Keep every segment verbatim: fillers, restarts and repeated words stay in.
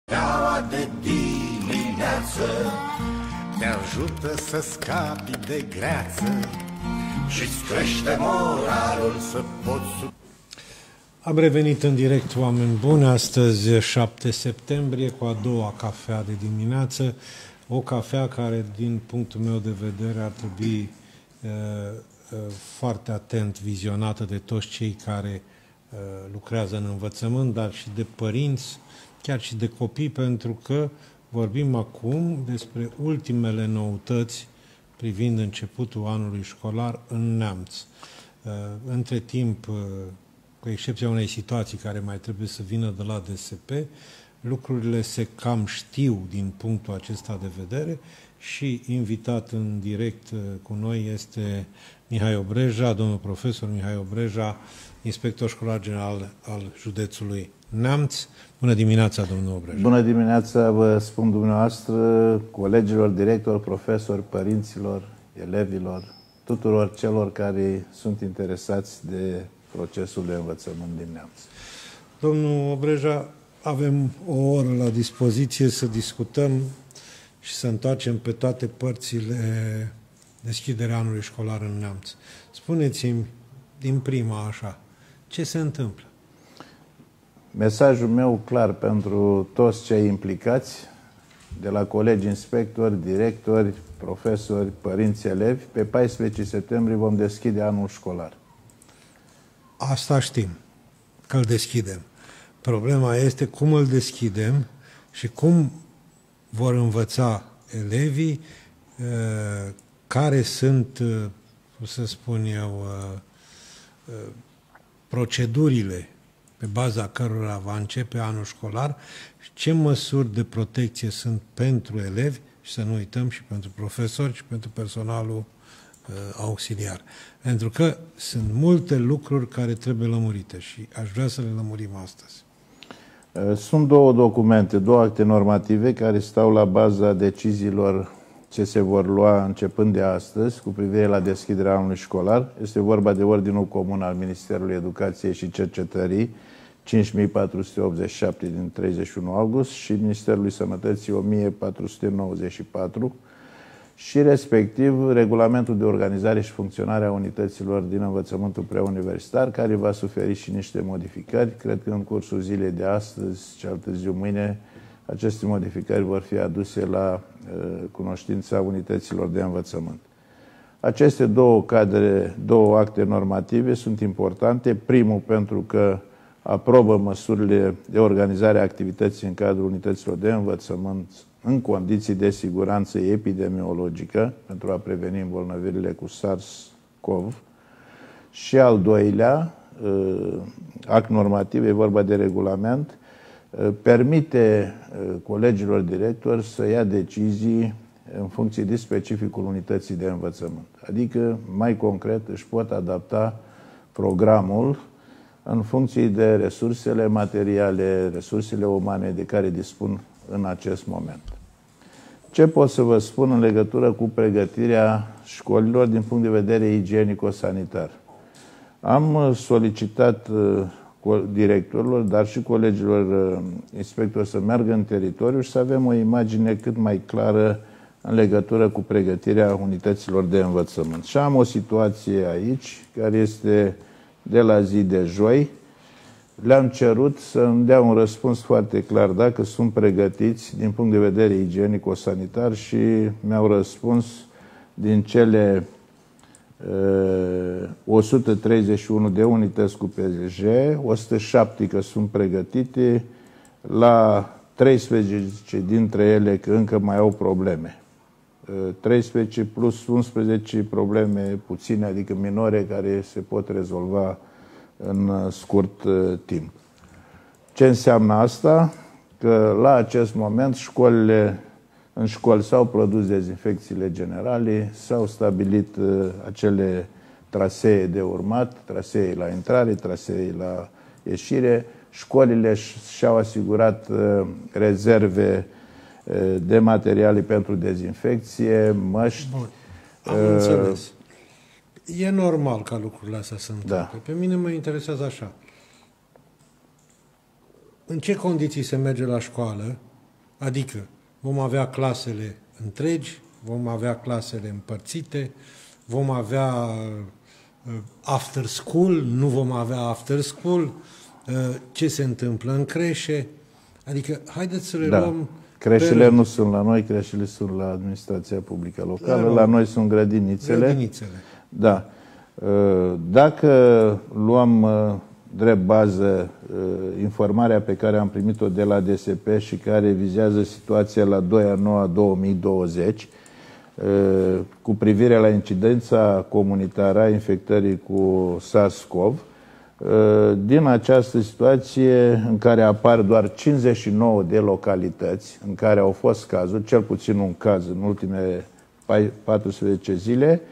Steaua de dimineață te ajută să scapi de greață și-ți crește moralul să poți... Am revenit în direct, oameni buni, astăzi șapte septembrie cu a doua cafea de dimineață, o cafea care din punctul meu de vedere ar trebui uh, uh, foarte atent vizionată de toți cei care uh, lucrează în învățământ, dar și de părinți, chiar și de copii, pentru că vorbim acum despre ultimele noutăți privind începutul anului școlar în Neamț. Uh, între timp, uh, cu excepția unei situații care mai trebuie să vină de la D S P, lucrurile se cam știu din punctul acesta de vedere și invitat în direct cu noi este Mihai Obreja, domnul profesor Mihai Obreja, inspector școlar general al județului Neamț. Bună dimineața, domnul Obreja! Bună dimineața, vă spun dumneavoastră, colegilor, directori, profesori, părinților, elevilor, tuturor celor care sunt interesați de procesul de învățământ din Neamț. Domnul Obreja, avem o oră la dispoziție să discutăm și să întoarcem pe toate părțile deschiderea anului școlar în Neamț. Spuneți-mi din prima așa, ce se întâmplă? Mesajul meu clar pentru toți cei implicați, de la colegi inspectori, directori, profesori, părinți, elevi, pe paisprezece septembrie vom deschide anul școlar. Asta știm, că îl deschidem. Problema este cum îl deschidem și cum vor învăța elevii, care sunt, cum să spun eu, procedurile pe baza cărora va începe anul școlar și ce măsuri de protecție sunt pentru elevi și să nu uităm și pentru profesori și pentru personalul auxiliar. Pentru că sunt multe lucruri care trebuie lămurite și aș vrea să le lămurim astăzi. Sunt două documente, două acte normative care stau la baza deciziilor ce se vor lua începând de astăzi cu privire la deschiderea anului școlar. Este vorba de Ordinul Comun al Ministerului Educației și Cercetării cinci mii patru sute optzeci și șapte din treizeci și unu august și Ministerului Sănătății o mie patru sute nouăzeci și patru și respectiv Regulamentul de Organizare și Funcționare a Unităților din Învățământul Preuniversitar, care va suferi și niște modificări. Cred că în cursul zilei de astăzi, cel târziu mâine, aceste modificări vor fi aduse la uh, cunoștința unităților de învățământ. Aceste două cadre, două acte normative sunt importante. Primul pentru că aprobă măsurile de organizare a activității în cadrul unităților de învățământ în condiții de siguranță epidemiologică pentru a preveni îmbolnăvirile cu SARS-CoV. Și al doilea act normativ, e vorba de regulament, permite colegilor directori să ia decizii în funcție de specificul unității de învățământ. Adică, mai concret, își pot adapta programul în funcție de resursele materiale, resursele umane de care dispun în acest moment. Ce pot să vă spun în legătură cu pregătirea școlilor din punct de vedere igienico-sanitar? Am solicitat directorilor, dar și colegilor inspectori să meargă în teritoriu și să avem o imagine cât mai clară în legătură cu pregătirea unităților de învățământ. Și am o situație aici, care este de la zi de joi. Le-am cerut să îmi dea un răspuns foarte clar dacă sunt pregătiți din punct de vedere igienico-sanitar și mi-au răspuns din cele uh, o sută treizeci și unu de unități cu P J, o sută șapte că sunt pregătite, la treisprezece dintre ele că încă mai au probleme. Uh, treisprezece plus unsprezece probleme puține, adică minore, care se pot rezolva în scurt uh, timp. Ce înseamnă asta? Că la acest moment școlile, în școli s-au produs dezinfecțiile generale, s-au stabilit uh, acele trasee de urmat, trasee la intrare, trasee la ieșire. Școlile și-au asigurat uh, rezerve uh, de materiale pentru dezinfecție, măști. Bun. Am uh, înțeles. E normal ca lucrurile astea să întâmple. Da. Pe mine mă interesează așa. În ce condiții se merge la școală Adică vom avea clasele întregi, vom avea clasele împărțite, vom avea after school, nu vom avea after school, ce se întâmplă în creșe. Adică haideți să le da. luăm... Creșele nu sunt la noi, creșele sunt la administrația publică locală, la, la noi sunt grădinițele. Grădinițele. Da. Dacă luăm drept bază informarea pe care am primit-o de la D S P și care vizează situația la doi a nouă două mii douăzeci, cu privire la incidența comunitară a infectării cu SARS-CoV, din această situație în care apar doar cincizeci și nouă de localități în care au fost cazuri, cel puțin un caz în ultimele paisprezece zile,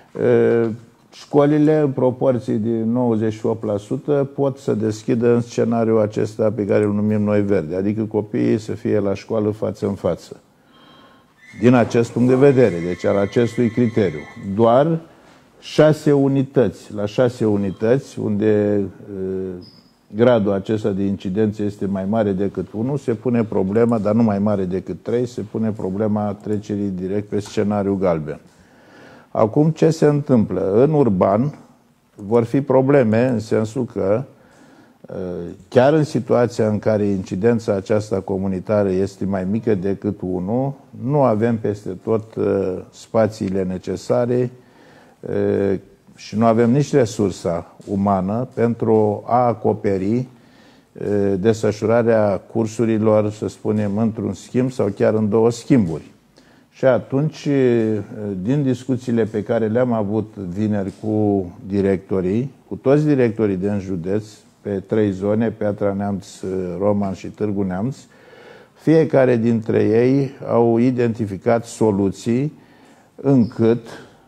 școlile, în proporții de nouăzeci și opt la sută, pot să deschidă în scenariul acesta pe care îl numim noi verde, adică copiii să fie la școală față în față. Din acest punct de vedere, deci al acestui criteriu, doar șase unități, la șase unități, unde uh, gradul acesta de incidență este mai mare decât unu, se pune problema, dar nu mai mare decât trei, se pune problema trecerii direct pe scenariul galben. Acum, ce se întâmplă? În urban vor fi probleme în sensul că chiar în situația în care incidența aceasta comunitară este mai mică decât unu, nu avem peste tot spațiile necesare și nu avem nici resursa umană pentru a acoperi desfășurarea cursurilor, să spunem, într-un schimb sau chiar în două schimburi. Și atunci, din discuțiile pe care le-am avut vineri cu directorii, cu toți directorii din județ, pe trei zone, Piatra Neamț, Roman și Târgu Neamț, fiecare dintre ei au identificat soluții încât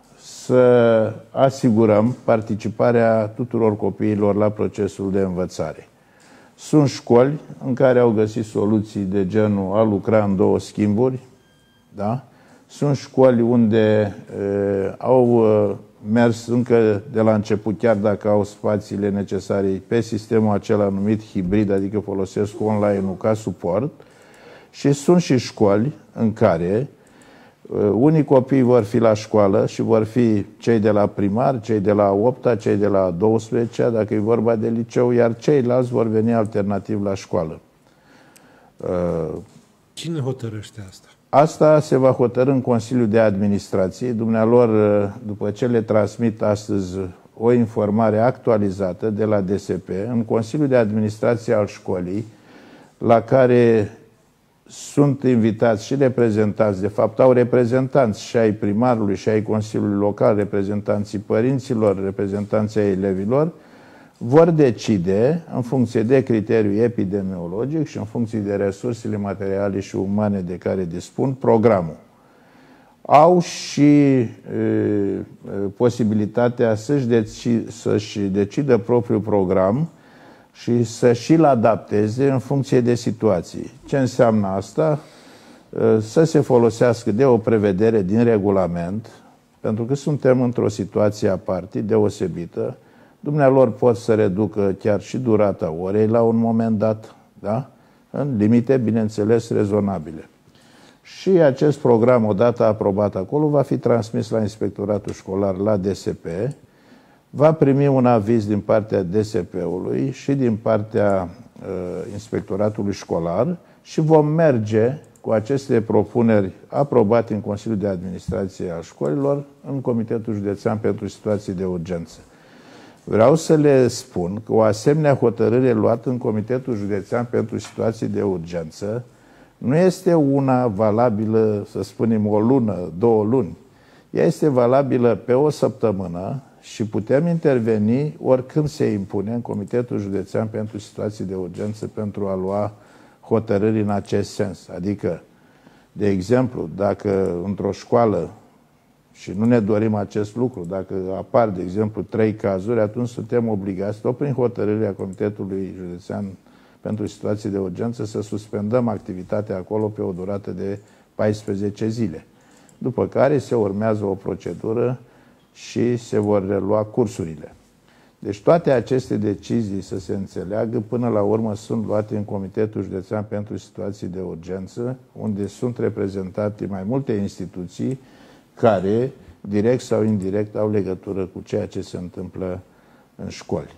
să asigurăm participarea tuturor copiilor la procesul de învățare. Sunt școli în care au găsit soluții de genul a lucra în două schimburi, da? Sunt școli unde e, au e, mers încă de la început, chiar dacă au spațiile necesare, pe sistemul acela numit hibrid, adică folosesc online-ul ca suport. Și sunt și școli în care e, unii copii vor fi la școală și vor fi cei de la primar, cei de la opta, cei de la a douăsprezecea, dacă e vorba de liceu, iar ceilalți vor veni alternativ la școală. Cine hotărăște asta? Asta se va hotărî în Consiliul de Administrație. Dumnealor, după ce le transmit astăzi o informare actualizată de la D S P, în Consiliul de Administrație al școlii, la care sunt invitați și reprezentanți, de fapt au reprezentanți și ai primarului și ai Consiliului Local, reprezentanții părinților, reprezentanții ai elevilor, vor decide, în funcție de criteriul epidemiologic și în funcție de resursele materiale și umane de care dispun, programul. Au și e, posibilitatea să-și deci, să-și decidă propriul program și să și-l adapteze în funcție de situații. Ce înseamnă asta? Să se folosească de o prevedere din regulament, pentru că suntem într-o situație aparte, deosebită. Dumnealor pot să reducă chiar și durata orei la un moment dat, da? În limite, bineînțeles, rezonabile. Și acest program, odată aprobat acolo, va fi transmis la Inspectoratul Școlar, la D S P, va primi un aviz din partea D S P-ului și din partea uh, Inspectoratului Școlar și vom merge cu aceste propuneri aprobate în Consiliul de Administrație al școlilor în Comitetul Județean pentru Situații de Urgență. Vreau să le spun că o asemenea hotărâre luată în Comitetul Județean pentru Situații de Urgență nu este una valabilă, să spunem, o lună, două luni. Ea este valabilă pe o săptămână și putem interveni oricând se impune în Comitetul Județean pentru Situații de Urgență pentru a lua hotărâri în acest sens. Adică, de exemplu, dacă într-o școală, și nu ne dorim acest lucru, dacă apar, de exemplu, trei cazuri, atunci suntem obligați, tot prin hotărârea Comitetului Județean pentru Situații de Urgență, să suspendăm activitatea acolo pe o durată de paisprezece zile. După care se urmează o procedură și se vor relua cursurile. Deci toate aceste decizii, să se înțeleagă, până la urmă sunt luate în Comitetul Județean pentru Situații de Urgență, unde sunt reprezentate mai multe instituții care, direct sau indirect, au legătură cu ceea ce se întâmplă în școli.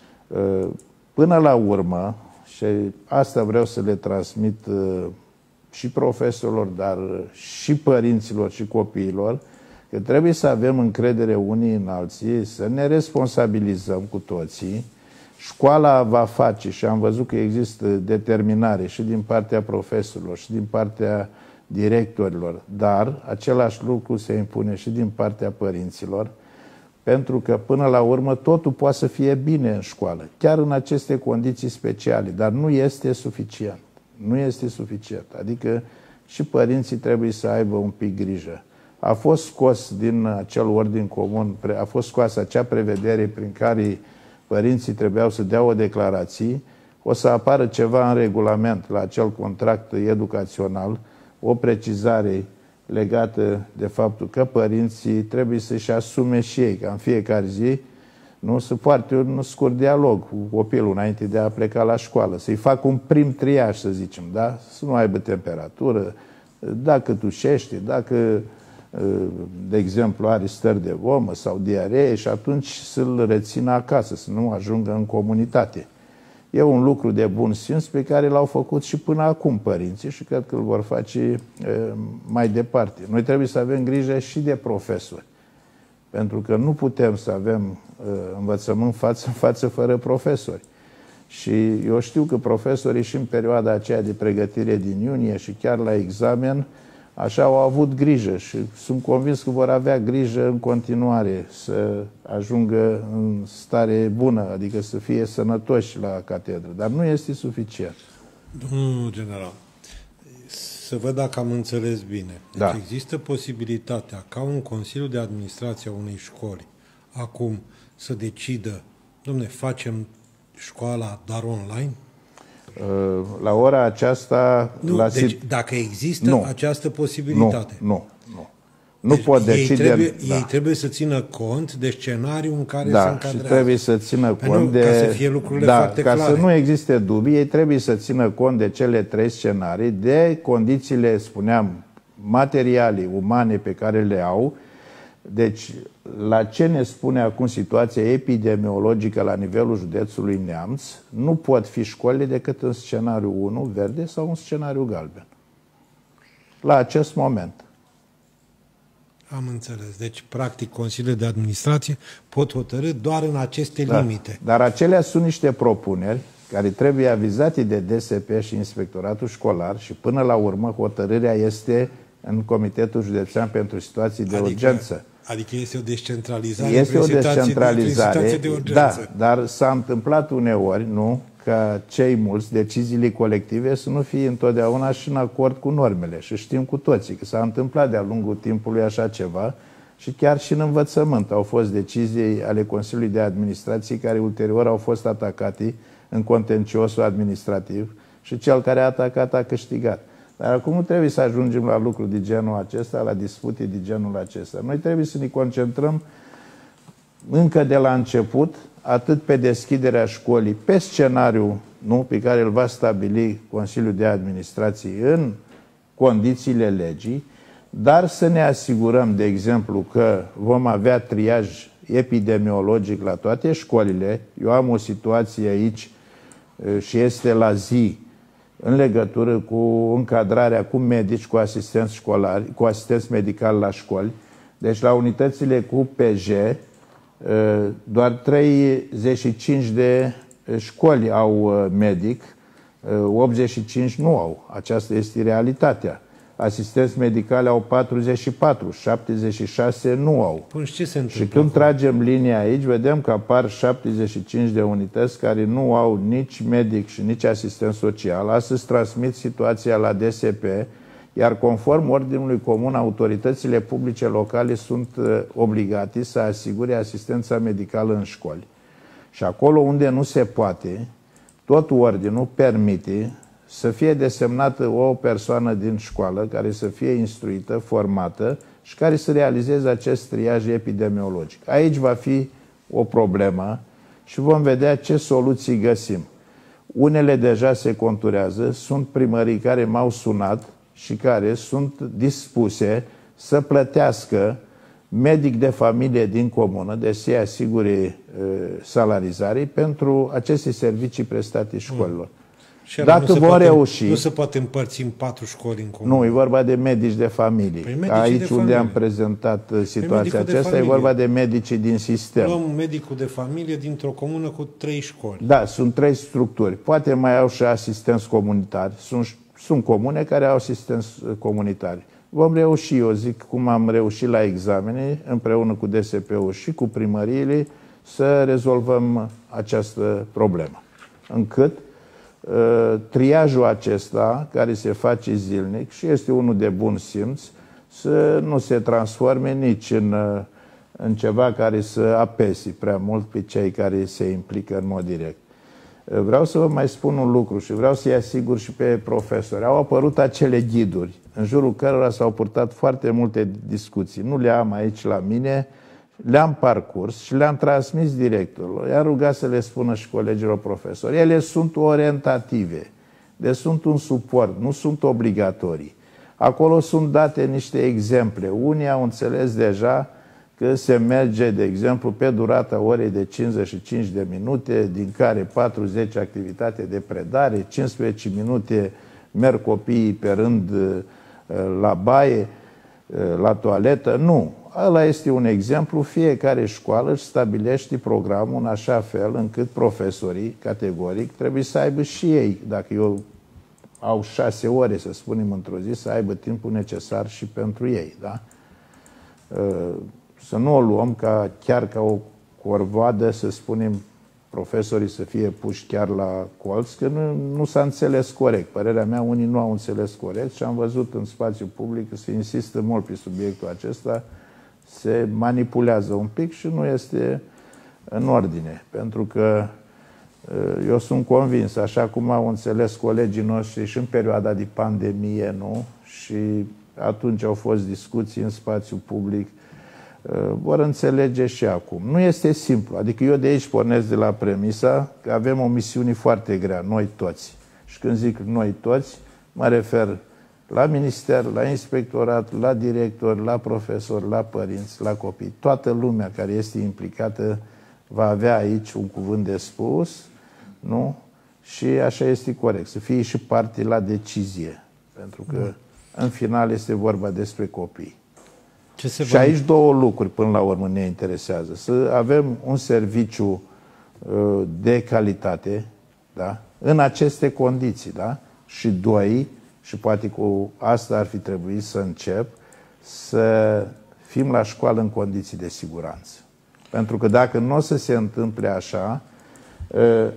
Până la urmă, și asta vreau să le transmit și profesorilor, dar și părinților și copiilor, că trebuie să avem încredere unii în alții, să ne responsabilizăm cu toții. Școala va face, și am văzut că există determinare și din partea profesorilor și din partea directorilor, dar același lucru se impune și din partea părinților, pentru că până la urmă totul poate să fie bine în școală, chiar în aceste condiții speciale, dar nu este suficient. Nu este suficient. Adică și părinții trebuie să aibă un pic grijă. A fost scos din acel ordin comun, a fost scoasă acea prevedere prin care părinții trebuiau să dea o declarație, o să apară ceva în regulament la acel contract educațional, o precizare legată de faptul că părinții trebuie să-și asume și ei, ca în fiecare zi, nu să poarte un scurt dialog cu copilul înainte de a pleca la școală, să-i fac un prim triaj, să zicem, da? Să nu aibă temperatură, dacă tușește, dacă, de exemplu, are stări de vomă sau diaree, și atunci să-l rețină acasă, să nu ajungă în comunitate. E un lucru de bun simț pe care l-au făcut și până acum părinții și cred că îl vor face mai departe. Noi trebuie să avem grijă și de profesori, pentru că nu putem să avem învățământ față în față fără profesori. Și eu știu că profesorii și în perioada aceea de pregătire din iunie și chiar la examen, așa au avut grijă și sunt convins că vor avea grijă în continuare să ajungă în stare bună, adică să fie sănătoși la catedră, dar nu este suficient. Domnul general, să văd dacă am înțeles bine. Deci da. Există posibilitatea ca un Consiliu de Administrație a unei școli acum să decidă, dom'le, facem școala doar online? La ora aceasta... Nu, la deci dacă există nu, această posibilitate. Nu, nu, nu. Nu deci pot decide... Ei trebuie, da. ei trebuie să țină cont de scenariul în care da, se încadrează. și trebuie să țină Păi cont nu, de... Ca să fie lucrurile da, foarte ca clare. să nu existe dubii, ei trebuie să țină cont de cele trei scenarii, de condițiile, spuneam, materiale, umane pe care le au. Deci, la ce ne spune acum situația epidemiologică la nivelul județului Neamț, nu pot fi școlile decât în scenariu unu, verde, sau în scenariu galben. La acest moment. Am înțeles. Deci, practic, Consiliul de Administrație pot hotărî doar în aceste da. limite. Dar acelea sunt niște propuneri care trebuie avizate de D S P și Inspectoratul Școlar și până la urmă hotărârea este în Comitetul Județean pentru Situații de adică, Urgență. Adică este o descentralizare. Este o descentralizare, de da, dar s-a întâmplat uneori, nu, ca cei mulți, deciziile colective să nu fie întotdeauna și în acord cu normele. Și știm cu toții că s-a întâmplat de-a lungul timpului așa ceva și chiar și în învățământ au fost decizii ale Consiliului de Administrație care ulterior au fost atacate în contenciosul administrativ și cel care a atacat a câștigat. Dar acum nu trebuie să ajungem la lucruri de genul acesta, la dispute de genul acesta. Noi trebuie să ne concentrăm încă de la început, atât pe deschiderea școlii, pe scenariul, nu, pe care îl va stabili Consiliul de Administrație în condițiile legii, dar să ne asigurăm, de exemplu, că vom avea triaj epidemiologic la toate școlile. Eu am o situație aici și este la zi, în legătură cu încadrarea cu medici, cu asistenți școlari, cu asistenți medicali la școli. Deci la unitățile cu P J, doar treizeci și cinci de școli au medic, optzeci și cinci nu au. Aceasta este realitatea. Asistenți medicali au patruzeci și patru, șaptezeci și șase nu au. Păi ce se întâmplă? Și când tragem linia aici, vedem că apar șaptezeci și cinci de unități care nu au nici medic și nici asistent social. Astăzi transmit situația la D S P, iar conform ordinului comun, autoritățile publice locale sunt obligate să asigure asistența medicală în școli. Și acolo unde nu se poate, tot ordinul permite să fie desemnată o persoană din școală care să fie instruită, formată și care să realizeze acest triaj epidemiologic. Aici va fi o problemă și vom vedea ce soluții găsim. Unele deja se conturează, sunt primării care m-au sunat și care sunt dispuse să plătească medic de familie din comună, deci să-i asigure uh, salarizării pentru aceste servicii prestate școlilor. Și dacă vom poate, reuși... Nu se poate împărți în patru școli în comună. Nu, e vorba de medici de familie. Păi Aici de unde familie. am prezentat situația păi aceasta, e vorba de medicii din sistem. Luăm medicul de familie dintr-o comună cu trei școli. Da, sunt trei structuri. Poate mai au și asistenți comunitari. Sunt, sunt comune care au asistenți comunitari. Vom reuși, eu zic, cum am reușit la examene, împreună cu D S P-ul și cu primăriile, să rezolvăm această problemă. Încât uh, triajul acesta, care se face zilnic și este unul de bun simț, să nu se transforme nici în, uh, în ceva care să apese prea mult pe cei care se implică în mod direct. Uh, vreau să vă mai spun un lucru și vreau să-i asigur și pe profesori. Au apărut acele ghiduri, în jurul cărora s-au purtat foarte multe discuții. Nu le am aici la mine, le-am parcurs și le-am transmis directorilor. I-am rugat să le spună și colegilor profesori. Ele sunt orientative, deci sunt un suport, nu sunt obligatorii. Acolo sunt date niște exemple. Unii au înțeles deja că se merge, de exemplu, pe durata orei de cincizeci și cinci de minute, din care patruzeci activitate de predare, cincisprezece minute merg copiii pe rând la baie, la toaletă. Nu. Ăla este un exemplu. Fiecare școală își stabilește programul în așa fel încât profesorii, categoric, trebuie să aibă și ei, dacă eu au șase ore, să spunem, într-o zi, să aibă timpul necesar și pentru ei. Da? Să nu o luăm ca, chiar ca o corvoadă, să spunem, profesorii să fie puși chiar la colț, că nu, nu s-a înțeles corect. Părerea mea, unii nu au înțeles corect și am văzut în spațiu public că se insistă mult pe subiectul acesta, se manipulează un pic și nu este în ordine. Pentru că eu sunt convins, așa cum au înțeles colegii noștri și în perioada de pandemie, nu? Și atunci au fost discuții în spațiu public, vor înțelege și acum. Nu este simplu. Adică eu de aici pornesc de la premisa că avem o misiune foarte grea, noi toți. Și când zic noi toți, mă refer la minister, la inspectorat, la director, la profesor, la părinți, la copii. Toată lumea care este implicată va avea aici un cuvânt de spus, nu? Și așa este corect. Să fie și parte la decizie. Pentru că, în final, este vorba despre copii. Ce se și aici două lucruri până la urmă ne interesează. Să avem un serviciu uh, de calitate, da? În aceste condiții, da? Și doi, și poate cu asta ar fi trebuit să încep, să fim la școală în condiții de siguranță. Pentru că dacă nu o să se întâmple așa, uh,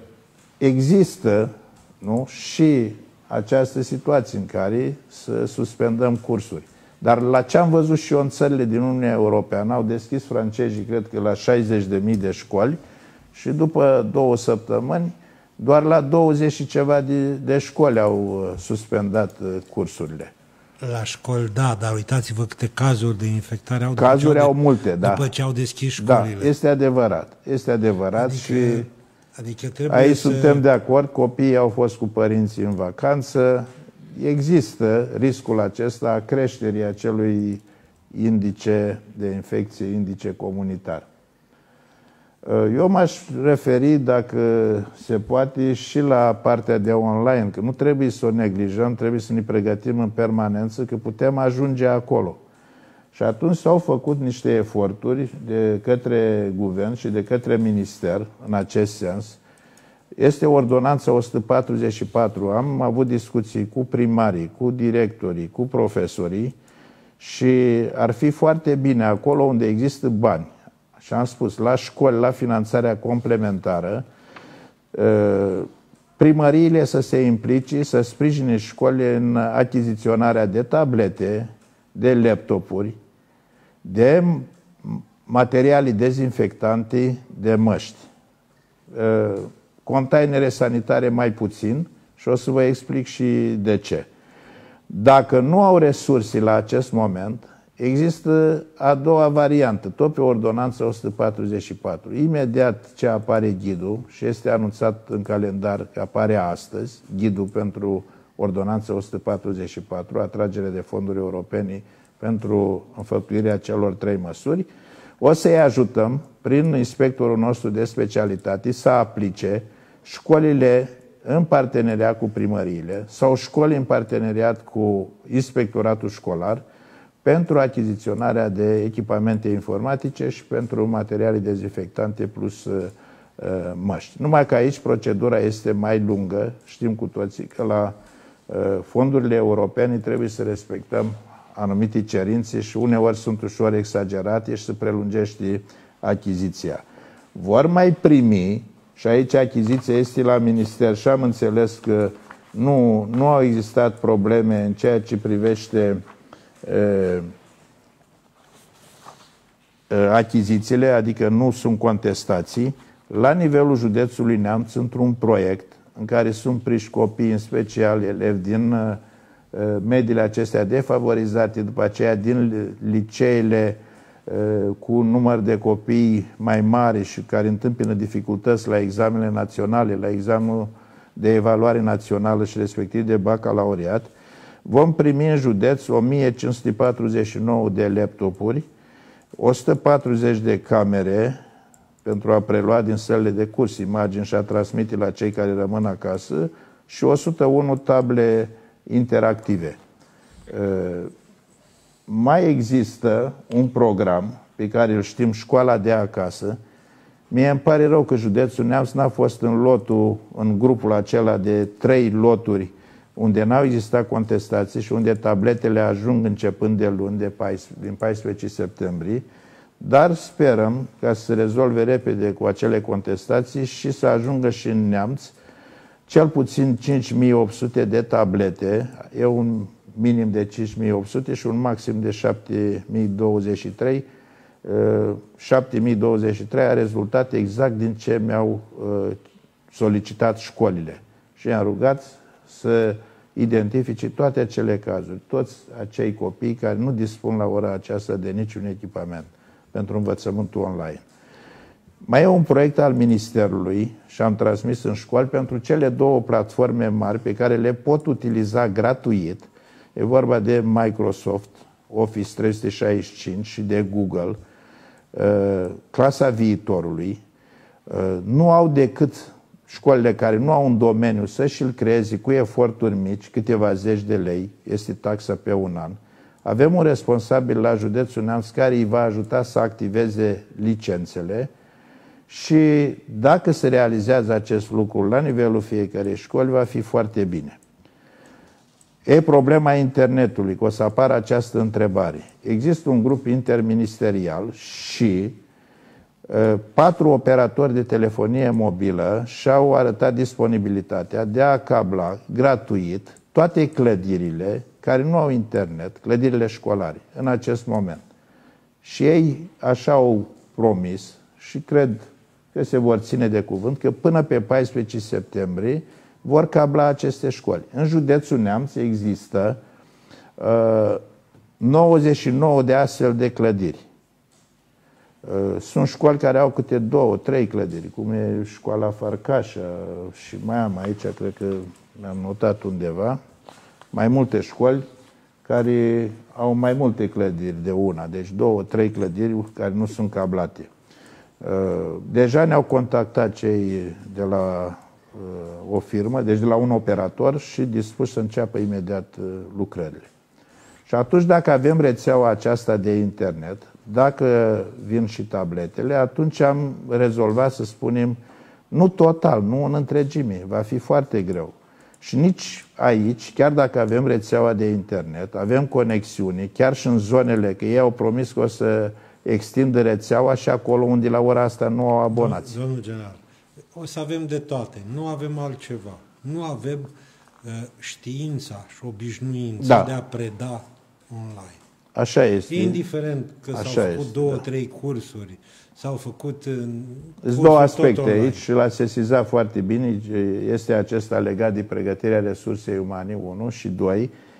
există, nu? Și această situație în care să suspendăm cursuri. Dar la ce am văzut și eu în țările din Uniunea Europeană, au deschis francezii, cred că la șaizeci de mii de școli și după două săptămâni, doar la douăzeci și ceva de, de școli au suspendat cursurile. La școli, da, dar uitați-vă câte cazuri de infectare au. Cazuri au de, multe, da. După ce au deschis școlile. Da, este adevărat. Este adevărat adică, și adică trebuie aici să... suntem de acord, copiii au fost cu părinții în vacanță. Există riscul acesta a creșterii acelui indice de infecție, indice comunitar. Eu m-aș referi, dacă se poate, și la partea de online, că nu trebuie să o neglijăm, trebuie să ne pregătim în permanență, că putem ajunge acolo. Și atunci s-au făcut niște eforturi de către guvern și de către minister în acest sens. Este ordonanța o sută patruzeci și patru. Am avut discuții cu primarii, cu directorii, cu profesorii și ar fi foarte bine acolo unde există bani. Și am spus, la școli, la finanțarea complementară, primăriile să se implice, să sprijine școlile în achiziționarea de tablete, de laptopuri, de materiale dezinfectante, de măști. Containere sanitare mai puțin și o să vă explic și de ce. Dacă nu au resurse la acest moment, Există a doua variantă, tot pe ordonanța o sută patruzeci și patru. Imediat ce apare ghidul, și este anunțat în calendar că apare astăzi, ghidul pentru ordonanța o sută patruzeci și patru, atragere de fonduri europene pentru înfăptuirea celor trei măsuri, o să-i ajutăm, prin inspectorul nostru de specialitate, să aplice școlile în parteneriat cu primăriile sau școli în parteneriat cu inspectoratul școlar pentru achiziționarea de echipamente informatice și pentru materiale dezinfectante plus uh, măști. Numai că aici procedura este mai lungă. Știm cu toții că la uh, fondurile europene trebuie să respectăm anumite cerințe și uneori sunt ușor exagerate și se prelungește achiziția. Vor mai primi, și aici achiziția este la minister și am înțeles că nu, nu au existat probleme în ceea ce privește uh, achizițiile, adică nu sunt contestații, la nivelul județului Neamț, într-un proiect în care sunt prinși copii, în special elevi din uh, mediile acestea defavorizate, după aceea din liceele uh, cu un număr de copii mai mari și care întâmpină dificultăți la examenele naționale, la examenul de evaluare națională și respectiv de bacalaureat, vom primi în județ o mie cinci sute patruzeci și nouă de laptopuri, o sută patruzeci de camere pentru a prelua din sălile de curs imagini și a transmite la cei care rămân acasă și o sută unu table interactive. Mai există un program pe care îl știm, Școala de acasă. Mie îmi pare rău că județul Neamț n-a fost în lotul, în grupul acela de trei loturi unde n-au existat contestații și unde tabletele ajung începând de luni, de din paisprezece septembrie, dar sperăm ca să se rezolve repede cu acele contestații și să ajungă și în Neamț cel puțin cinci mii opt sute de tablete, e un minim de cinci mii opt sute și un maxim de șapte mii douăzeci și trei. șapte mii douăzeci și trei a rezultat exact din ce mi-au solicitat școlile. Și i-am rugat să identifice toate acele cazuri, toți acei copii care nu dispun la ora aceasta de niciun echipament pentru învățământul online. Mai e un proiect al Ministerului și am transmis în școli pentru cele două platforme mari pe care le pot utiliza gratuit. E vorba de Microsoft Office trei sute șaizeci și cinci și de Google, clasa viitorului. Nu au decât școlile care nu au un domeniu să și-l creeze cu eforturi mici, câteva zeci de lei, este taxa pe un an. Avem un responsabil la județul Neamț care îi va ajuta să activeze licențele și dacă se realizează acest lucru la nivelul fiecărei școli, va fi foarte bine. E problema internetului, că o să apară această întrebare. Există un grup interministerial și uh, patru operatori de telefonie mobilă și-au arătat disponibilitatea de a cabla gratuit toate clădirile care nu au internet, clădirile școlare, în acest moment. Și ei așa au promis și cred că se vor ține de cuvânt că până pe paisprezece septembrie vor cabla aceste școli. În județul Neamț există uh, nouăzeci și nouă de astfel de clădiri. Uh, sunt școli care au câte două, trei clădiri, cum e școala Farcașa și mai am aici, cred că mi-am notat undeva, mai multe școli care au mai multe clădiri de una, deci două, trei clădiri care nu sunt cablate. Uh, deja ne-au contactat cei de la o firmă, deci de la un operator și dispus să înceapă imediat lucrările. Și atunci, dacă avem rețeaua aceasta de internet, dacă vin și tabletele, atunci am rezolvat, să spunem, nu total, nu în întregime, va fi foarte greu. Și nici aici, chiar dacă avem rețeaua de internet, avem conexiune, chiar și în zonele, că ei au promis că o să extindă rețeaua și acolo unde la ora asta nu au abonați. Domnul general, o să avem de toate, nu avem altceva. Nu avem uh, știința și obișnuința da. de a preda online. Așa este. Indiferent că s-au făcut este, două, da. trei cursuri, s-au făcut Sunt două aspecte aici și l-a sesizat foarte bine. Este acesta legat de pregătirea resursei umane, unu, și doi,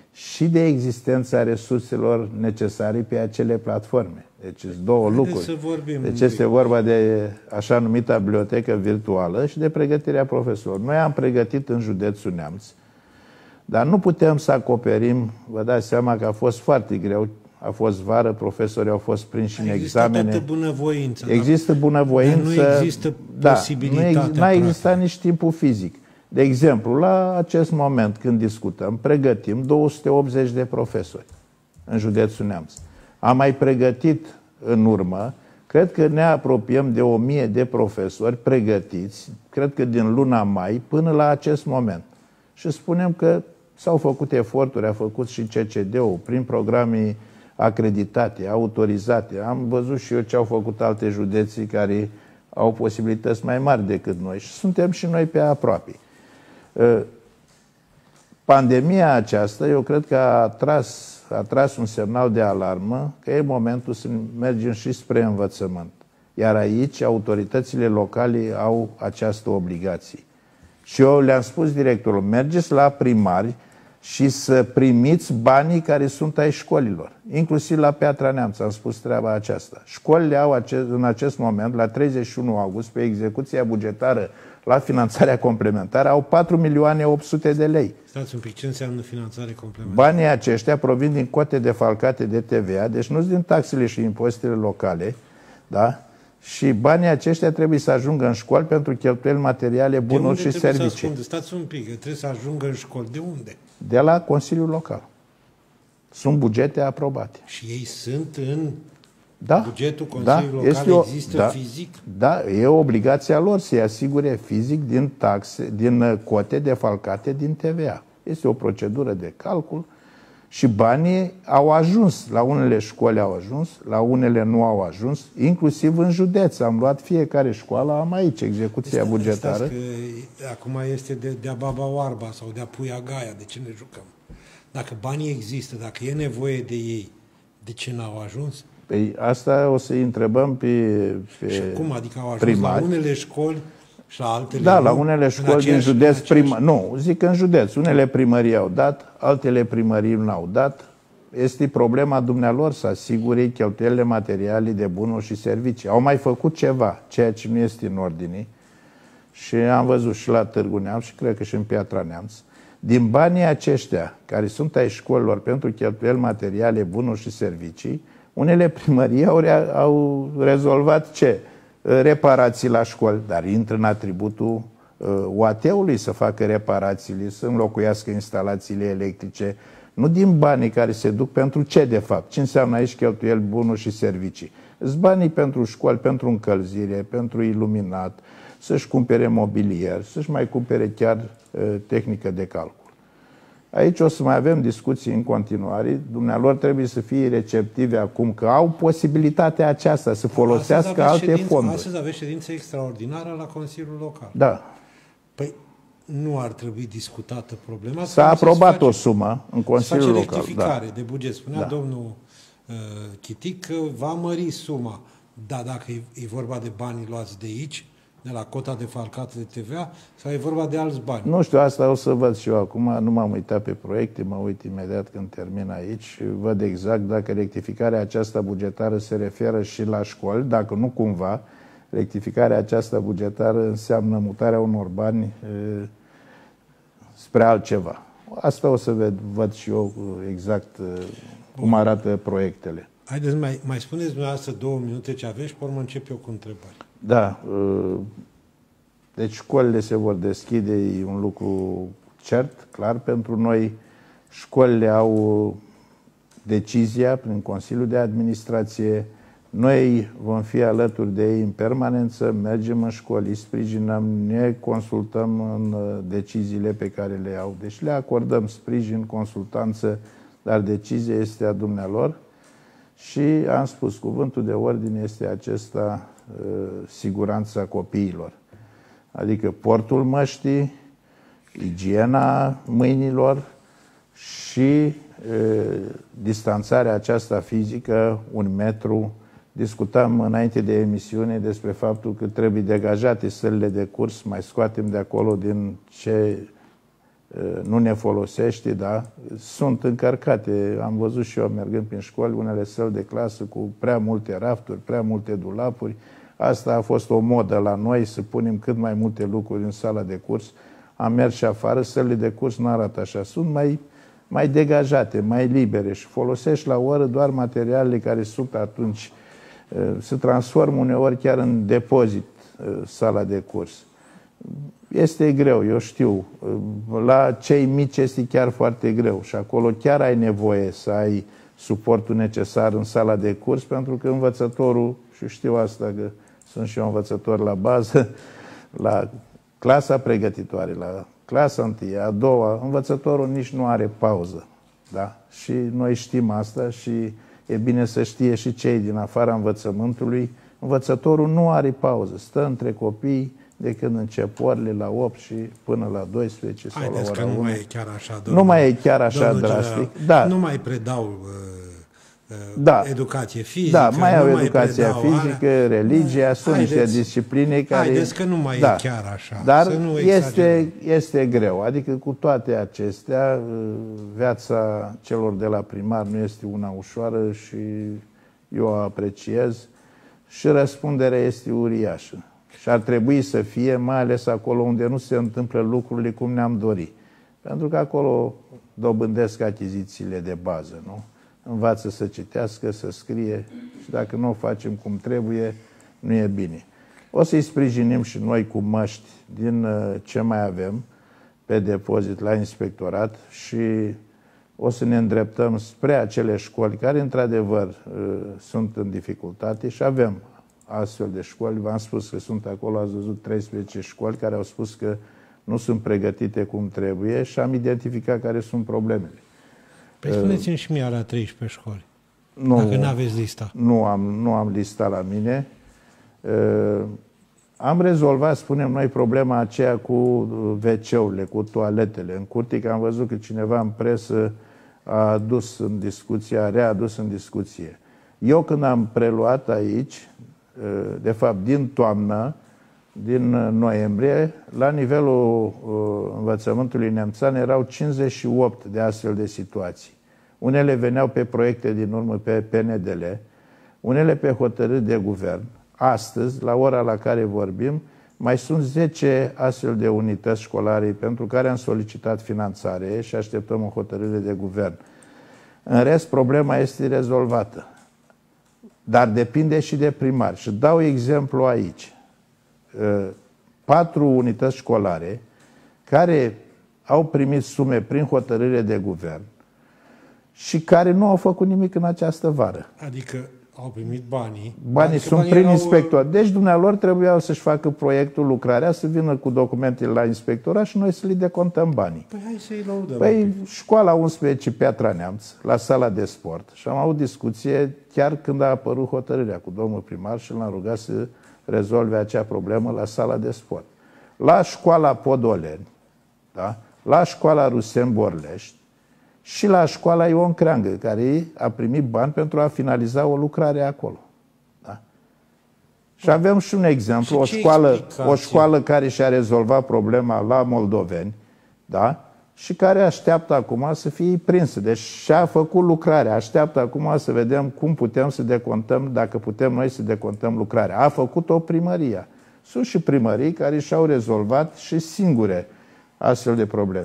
și de existența resurselor necesare pe acele platforme. Deci sunt două Haideți lucruri. să vorbim deci un este pic. vorba de așa numita bibliotecă virtuală și de pregătirea profesorilor. Noi am pregătit în județul Neamț, dar nu putem să acoperim, vă dați seama că a fost foarte greu, a fost vară, profesorii au fost prinși în examene. Există bunăvoință. Există bunăvoință. Dar nu există da, posibilitatea. Nu a existat nici timpul fizic. De exemplu, la acest moment când discutăm, pregătim două sute optzeci de profesori în județul Neamț. Am mai pregătit în urmă, cred că ne apropiem de o mie de profesori pregătiți, cred că din luna mai până la acest moment. Și spunem că s-au făcut eforturi, a făcut și C C D-ul prin programe acreditate, autorizate. Am văzut și eu ce au făcut alte județii care au posibilități mai mari decât noi și suntem și noi pe aproape. Pandemia aceasta, eu cred că a tras, a tras un semnal de alarmă că e momentul să mergem și spre învățământ. Iar aici autoritățile locale au această obligație. Și eu le-am spus directorul, mergeți la primari și să primiți banii care sunt ai școlilor. Inclusiv la Piatra Neamț am spus treaba aceasta. Școlile au acest, în acest moment, la treizeci și unu august, pe execuția bugetară la finanțarea complementară, au patru milioane opt sute de lei. Stați un pic, ce înseamnă finanțare complementară? Banii aceștia provin din cote defalcate de T V A, deci nu sunt din taxele și impozitele locale, da? Și banii aceștia trebuie să ajungă în școli pentru cheltuieli materiale, bunuri și servicii. Stați un pic, trebuie să ajungă în școli. De unde? De la Consiliul Local. Sunt bugete aprobate. Și ei sunt în da, bugetul Consiliului da, Local, este o, există da, fizic? Da, e obligația lor să-i asigure fizic din taxe, din cote defalcate din T V A. Este o procedură de calcul și banii au ajuns. La unele școli au ajuns, la unele nu au ajuns, inclusiv în județ. Am luat fiecare școală, am aici execuția Este, bugetară. că acum este de, de-a baba oarba sau de-a puia gaia, de ce ne jucăm? Dacă banii există, dacă e nevoie de ei, de ce n-au ajuns? Păi asta o să-i întrebăm pe, pe și cum adică au ajuns primari. La unele școli și la altele Da, nu? la unele școli din județ prima... Nu, zic în județ. Unele primării au dat, altele primării nu au dat. Este problema dumnealor să asigure cheltuielile materiale de bunuri și servicii. Au mai făcut ceva, ceea ce nu este în ordine. Și am văzut și la Târgu Neamț și cred că și în Piatra Neamț. Din banii aceștia, care sunt ai școlilor pentru cheltuieli materiale, bunuri și servicii, unele primării au, re au rezolvat ce? Reparații la școli, dar intră în atributul uh, U A T-ului să facă reparațiile, să înlocuiască instalațiile electrice, nu din banii care se duc pentru ce de fapt? Ce înseamnă aici cheltuieli, bunuri și servicii? Sunt banii pentru școli, pentru încălzire, pentru iluminat, să-și cumpere mobilier, să-și mai cumpere chiar uh, tehnică de calcul. Aici o să mai avem discuții în continuare. Dumnealor trebuie să fie receptivi acum că au posibilitatea aceasta să folosească alte ședință, fonduri. Astăzi aveți ședință extraordinară la Consiliul Local. Da. Păi nu ar trebui discutată problema? S-a aprobat face, o sumă în Consiliul Local. Se face rectificare da. de buget. Spunea da. domnul uh, Chitic că va mări suma. Da, dacă e, e vorba de banii luați de aici, de la cota defalcată de T V A, sau e vorba de alți bani? Nu știu, asta o să văd și eu acum. Nu m-am uitat pe proiecte, mă uit imediat când termin aici și văd exact dacă rectificarea aceasta bugetară se referă și la școli, dacă nu cumva, rectificarea aceasta bugetară înseamnă mutarea unor bani e, spre altceva. Asta o să ved, văd și eu exact e, cum arată proiectele. Haideți, mai, mai spuneți dumneavoastră două minute ce aveți și pe urmă încep eu cu întrebări. Da. Deci școlile se vor deschide, e un lucru cert, clar pentru noi. Școlile au decizia prin Consiliul de Administrație. Noi vom fi alături de ei în permanență, mergem în școli, îi sprijinăm, ne consultăm în deciziile pe care le au. Deci le acordăm sprijin, consultanță, dar decizia este a dumnealor. Și am spus, cuvântul de ordine este acesta, siguranța copiilor. Adică portul măștii, igiena mâinilor și e, distanțarea aceasta fizică, un metru. Discutam înainte de emisiune despre faptul că trebuie degajate sălile de curs, mai scoatem de acolo din ce nu ne folosește, da? Sunt încărcate, am văzut și eu mergând prin școli, unele săli de clasă cu prea multe rafturi, prea multe dulapuri. Asta a fost o modă la noi, să punem cât mai multe lucruri în sala de curs. Am mers și afară, sălile de curs nu arată așa, sunt mai, mai degajate, mai libere și folosești la oră doar materialele care sunt atunci, se transformă uneori chiar în depozit sala de curs. Este greu, eu știu. La cei mici este chiar foarte greu și acolo chiar ai nevoie să ai suportul necesar în sala de curs, pentru că învățătorul, și știu asta că sunt și eu învățător la bază, la clasa pregătitoare, la clasa întâi, a doua, învățătorul nici nu are pauză. Da? Și noi știm asta și e bine să știe și cei din afara învățământului. Învățătorul nu are pauză, stă între copii de când încep orele la opt și până la doisprezece sau Haideți la ora că nu unu. mai e chiar așa, Nu mai e chiar așa drastic. Da. Nu mai predau uh, da. educație fizică. Da, mai au nu educația mai fizică, alea. religia, sunt Haideți, niște discipline care... Haideți că nu mai da. e chiar așa. Dar să nu este, este greu. Adică cu toate acestea, viața celor de la primar nu este una ușoară și eu o apreciez și răspunderea este uriașă. Și ar trebui să fie, mai ales acolo unde nu se întâmplă lucrurile cum ne-am dorit. Pentru că acolo dobândesc achizițiile de bază, nu? Învață să citească, să scrie și dacă nu o facem cum trebuie, nu e bine. O să-i sprijinim și noi cu măști din ce mai avem pe depozit la inspectorat și o să ne îndreptăm spre acele școli care, într-adevăr, sunt în dificultate și avem astfel de școli. V-am spus că sunt acolo, ați văzut treisprezece școli care au spus că nu sunt pregătite cum trebuie și am identificat care sunt problemele. Păi spuneți-mi și mie la treisprezece școli, nu, dacă nu aveți lista. Nu am, nu am lista la mine. Uh, am rezolvat, spunem noi, problema aceea cu V C-urile, cu toaletele. În curte, că am văzut că cineva în presă a adus în discuție, a readus în discuție. Eu când am preluat aici, de fapt din toamnă, din noiembrie, la nivelul învățământului nemțean erau cincizeci și opt de astfel de situații. Unele veneau pe proiecte din urmă pe P N D L, unele pe hotărâri de guvern. Astăzi, la ora la care vorbim, mai sunt zece astfel de unități școlare pentru care am solicitat finanțare și așteptăm o hotărâre de guvern. În rest, problema este rezolvată. Dar depinde și de primari. Și dau exemplu aici. Patru unități școlare care au primit sume prin hotărâre de guvern și care nu au făcut nimic în această vară. Adică au primit banii. Banii adică sunt banii prin erau... inspector. Deci dumnealor trebuiau să-și facă proiectul, lucrarea, să vină cu documentele la inspectorat și noi să li decontăm banii. Păi hai să-i lăudăm. Păi școala unsprezece Piatra Neamț, la sala de sport. Și am avut discuție chiar când a apărut hotărârea cu domnul primar și l-am rugat să rezolve acea problemă la sala de sport. La școala Podoleni, da? La școala Rusem Borlești și la școala Ion Creangă, care a primit bani pentru a finaliza o lucrare acolo. Da? Și avem și un exemplu, o școală, o școală care și-a rezolvat problema la Moldoveni, da? Și care așteaptă acum să fie prinsă. Deci și-a făcut lucrarea, așteaptă acum să vedem cum putem să decontăm, dacă putem noi să decontăm lucrarea. A făcut-o primăria. Sunt și primării care și-au rezolvat și singure astfel de probleme.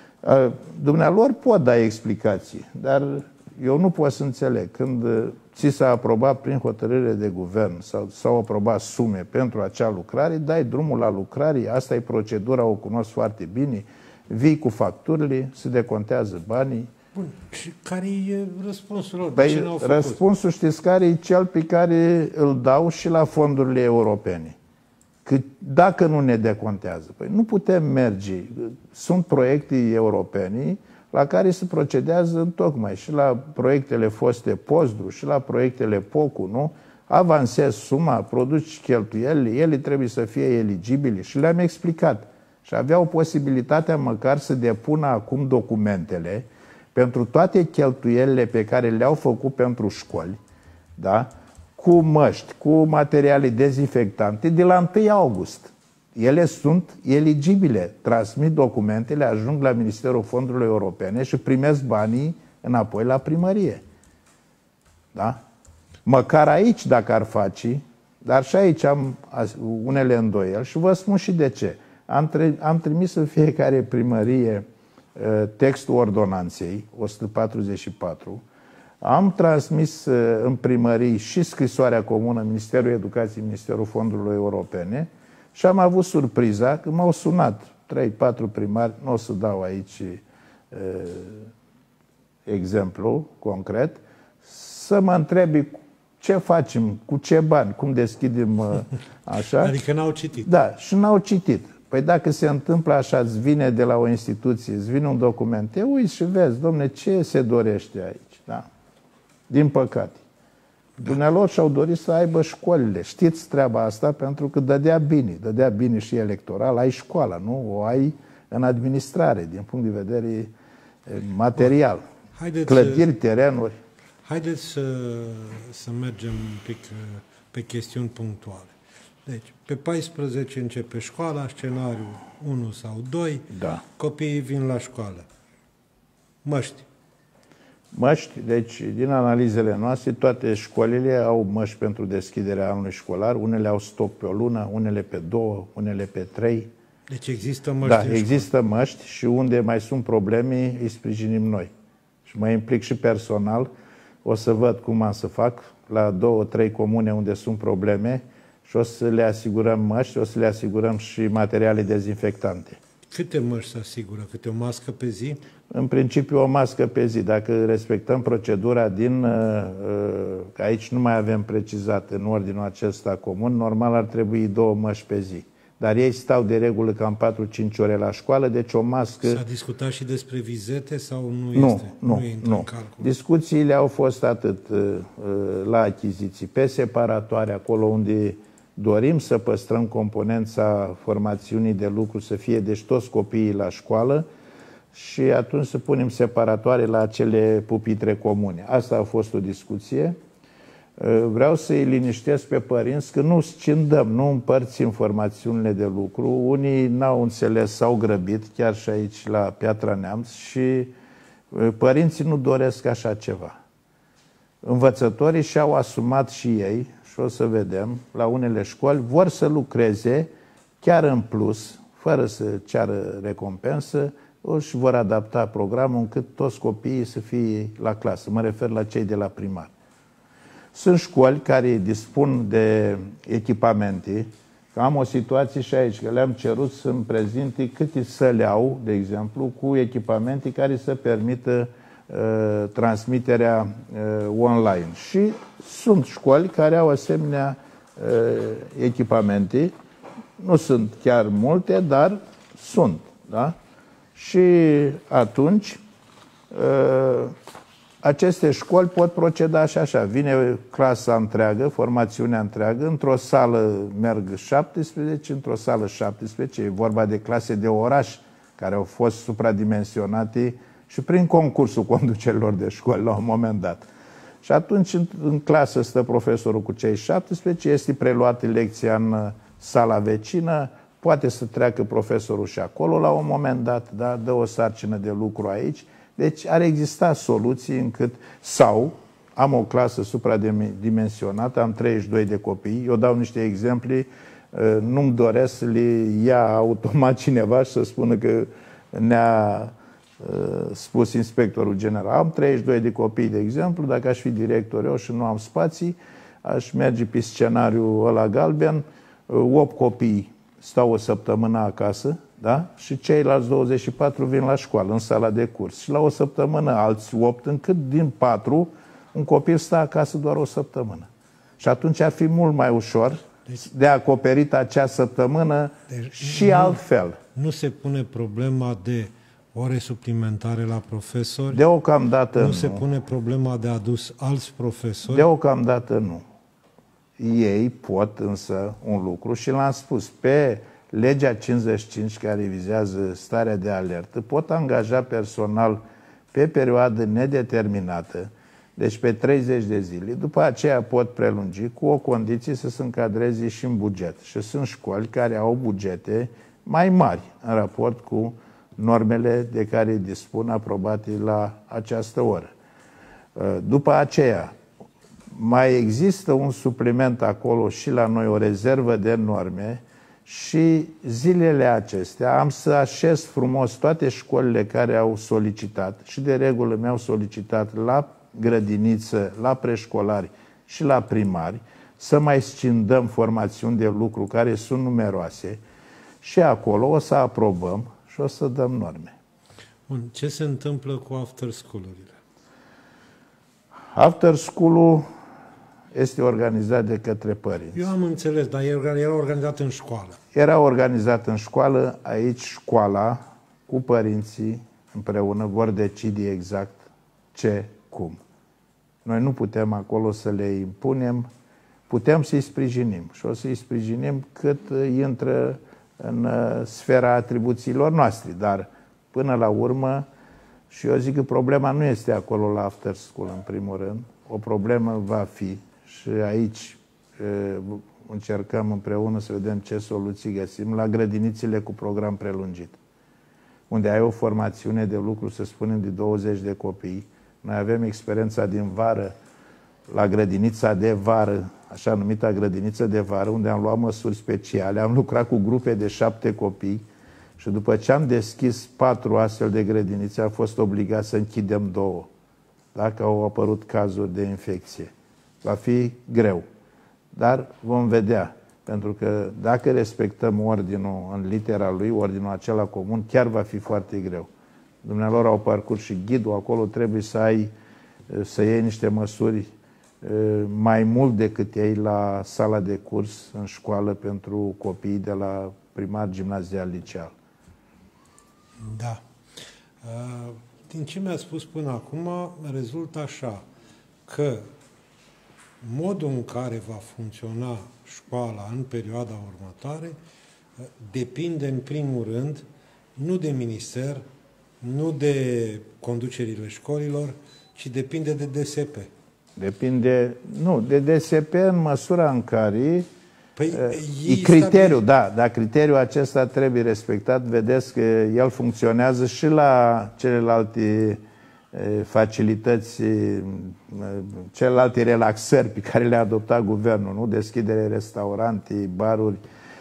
Dumnealor pot da explicații, dar eu nu pot să înțeleg. Când ți s-a aprobat prin hotărâre de guvern sau s-au aprobat sume pentru acea lucrare, dai drumul la lucrare, asta e procedura, o cunosc foarte bine, vii cu facturile, se decontează banii. Bun. Și care e răspunsul lor? Păi, ce n-au făcut? Răspunsul știți care e cel pe care îl dau și la fondurile europene. Că dacă nu ne decontează, păi nu putem merge. Sunt proiecte europene la care se procedează întocmai și la proiectele foste Pozdru și la proiectele POCU, nu? Avansezi suma, produci cheltuielile, ele trebuie să fie eligibile și le-am explicat. Și aveau posibilitatea măcar să depună acum documentele pentru toate cheltuielile pe care le-au făcut pentru școli, da? Cu măști, cu materiale dezinfectante, de la întâi august. ele sunt eligibile, transmit documentele, ajung la Ministerul Fondurilor Europene și primesc banii înapoi la primărie. Da? Măcar aici, dacă ar face, dar și aici am unele îndoieli și vă spun și de ce. Am, am trimis în fiecare primărie textul ordonanței, o sută patruzeci și patru, am transmis în primării și scrisoarea comună Ministerul Educației, Ministerul Fondurilor Europene și am avut surpriza că m-au sunat trei patru primari, nu o să dau aici uh, exemplu concret, să mă întrebi ce facem, cu ce bani, cum deschidem uh, așa. Adică n-au citit. Da, și n-au citit. Păi dacă se întâmplă așa, îți vine de la o instituție, îți vine un document, te uiți și vezi, domne, ce se dorește aici, da? Din păcate. Dumnealor și-au dorit să aibă școlile. Știți treaba asta pentru că dădea bine. Dădea bine și electoral. Ai școala, nu? O ai în administrare, din punct de vedere material. Haideți, clădiri, terenuri. Haideți să, să mergem un pic pe chestiuni punctuale. Deci, pe paisprezece începe școala, scenariul unu sau doi, da. Copiii vin la școală. Măști. Măști, deci din analizele noastre, toate școlile au măști pentru deschiderea anului școlar, unele au stoc pe o lună, unele pe două, unele pe trei. Deci există măști. Da, există școală. Măști și unde mai sunt probleme, îi sprijinim noi. Și mă implic și personal, o să văd cum am să fac la două, trei comune unde sunt probleme și o să le asigurăm măști, o să le asigurăm și materiale dezinfectante. Câte măști se asigură? Câte o mască pe zi? În principiu o mască pe zi. Dacă respectăm procedura din... Că aici nu mai avem precizat în ordinul acesta comun, normal ar trebui două măști pe zi. Dar ei stau de regulă cam patru cinci ore la școală, deci o mască... S-a discutat și despre vizete sau nu, nu este? Nu, nu, nu. Discuțiile au fost atât la achiziții, pe separatoare, acolo unde dorim să păstrăm componența formațiunii de lucru, să fie deci toți copiii la școală, și atunci să punem separatoare la acele pupitre comune. Asta a fost o discuție. Vreau să-i liniștesc pe părinți că nu scindăm, nu împărțim formațiunile de lucru. Unii n-au înțeles, s-au grăbit, chiar și aici la Piatra Neamț, și părinții nu doresc așa ceva. Învățătorii și-au asumat și ei, și o să vedem, la unele școli, vor să lucreze chiar în plus, fără să ceară recompensă, își vor adapta programul încât toți copiii să fie la clasă. Mă refer la cei de la primar. Sunt școli care dispun de echipamente. Am o situație și aici, că le-am cerut să-mi prezinte câte săli au, de exemplu, cu echipamente care să permită uh, transmiterea uh, online. Și sunt școli care au asemenea uh, echipamente. Nu sunt chiar multe, dar sunt. Da? Și atunci aceste școli pot proceda și așa. Vine clasa întreagă, formațiunea întreagă, într-o sală merg șaptesprezece, într-o sală șaptesprezece, e vorba de clase de oraș care au fost supradimensionate și prin concursul conducerilor de școli la un moment dat. Și atunci în clasă stă profesorul cu cei șaptesprezece, este preluată lecția în sala vecină, poate să treacă profesorul și acolo la un moment dat, da? Dă o sarcină de lucru aici. Deci ar exista soluții încât, sau am o clasă supradimensionată, am treizeci și doi de copii, eu dau niște exemple, nu-mi doresc să le ia automat cineva și să spună că ne-a spus inspectorul general. Am treizeci și doi de copii, de exemplu, dacă aș fi director eu și nu am spații, aș merge pe scenariul ăla galben, opt copii stau o săptămână acasă, da? Și ceilalți douăzeci și patru vin la școală, în sala de curs. Și la o săptămână alți opt, încât din patru, un copil stă acasă doar o săptămână. Și atunci ar fi mult mai ușor deci, de acoperit acea săptămână deci, și nu, altfel. Nu se pune problema de ore suplimentare la profesori? Deocamdată nu. Nu se pune problema de adus alți profesori? Deocamdată nu. Ei pot însă un lucru și l-am spus, pe legea cincizeci și cinci care vizează starea de alertă, pot angaja personal pe perioadă nedeterminată, Deci pe treizeci de zile. După aceea pot prelungi cu o condiție să se încadreze și în buget. Și sunt școli care au bugete mai mari în raport cu normele de care dispun aprobate la această oră. După aceea, mai există un supliment acolo și la noi, o rezervă de norme și zilele acestea am să așez frumos toate școlile care au solicitat și de regulă mi-au solicitat la grădiniță, la preșcolari și la primari să mai scindăm formațiuni de lucru care sunt numeroase și acolo o să aprobăm și o să dăm norme. Bun. Ce se întâmplă cu after school-urile? After school-ul este organizat de către părinți. Eu am înțeles, dar era organizat în școală. Era organizat în școală, aici școala cu părinții împreună vor decide exact ce, cum. Noi nu putem acolo să le impunem, putem să-i sprijinim și o să-i sprijinim cât intră în sfera atribuțiilor noastre, dar până la urmă, și eu zic că problema nu este acolo la after school în primul rând, o problemă va fi și aici încercăm împreună să vedem ce soluții găsim la grădinițele cu program prelungit, unde ai o formațiune de lucru, să spunem, de douăzeci de copii. Noi avem experiența din vară la grădinița de vară, așa numita grădiniță de vară, unde am luat măsuri speciale, am lucrat cu grupe de șapte copii și după ce am deschis patru astfel de grădinițe, am fost obligat să închidem două, dacă au apărut cazuri de infecție. Va fi greu, dar vom vedea, pentru că dacă respectăm ordinul în litera lui, ordinul acela comun, chiar va fi foarte greu. Dumnealor au parcurs și ghidul, acolo trebuie să ai, să iei niște măsuri mai mult decât ei la sala de curs în școală pentru copiii de la primar, gimnazial, liceal. Da. Din ce mi-a spus până acum, rezultă așa, că modul în care va funcționa școala în perioada următoare depinde în primul rând nu de minister, nu de conducerile școlilor, ci depinde de D S P. Depinde, nu, de D S P în măsura în care păi, e criteriul, da, dar criteriul acesta trebuie respectat. Vedeți că el funcționează și la celelalte facilități, celelalte relaxări pe care le-a adoptat guvernul, nu? Deschidere restaurante, baruri.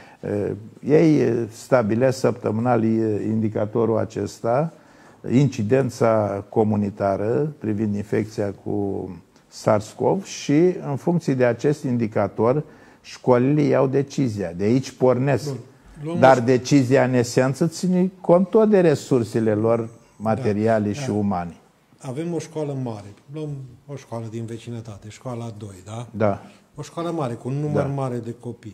Ei stabilesc săptămânal indicatorul acesta, incidența comunitară privind infecția cu SARS-CoV și în funcție de acest indicator școlile iau decizia. De aici pornesc. Bun. Dar decizia în esență ține cont tot de resursele lor materiale da, și da. umane. Avem o școală mare. Luăm o școală din vecinătate, școala doi, da? Da. O școală mare, cu un număr da. mare de copii.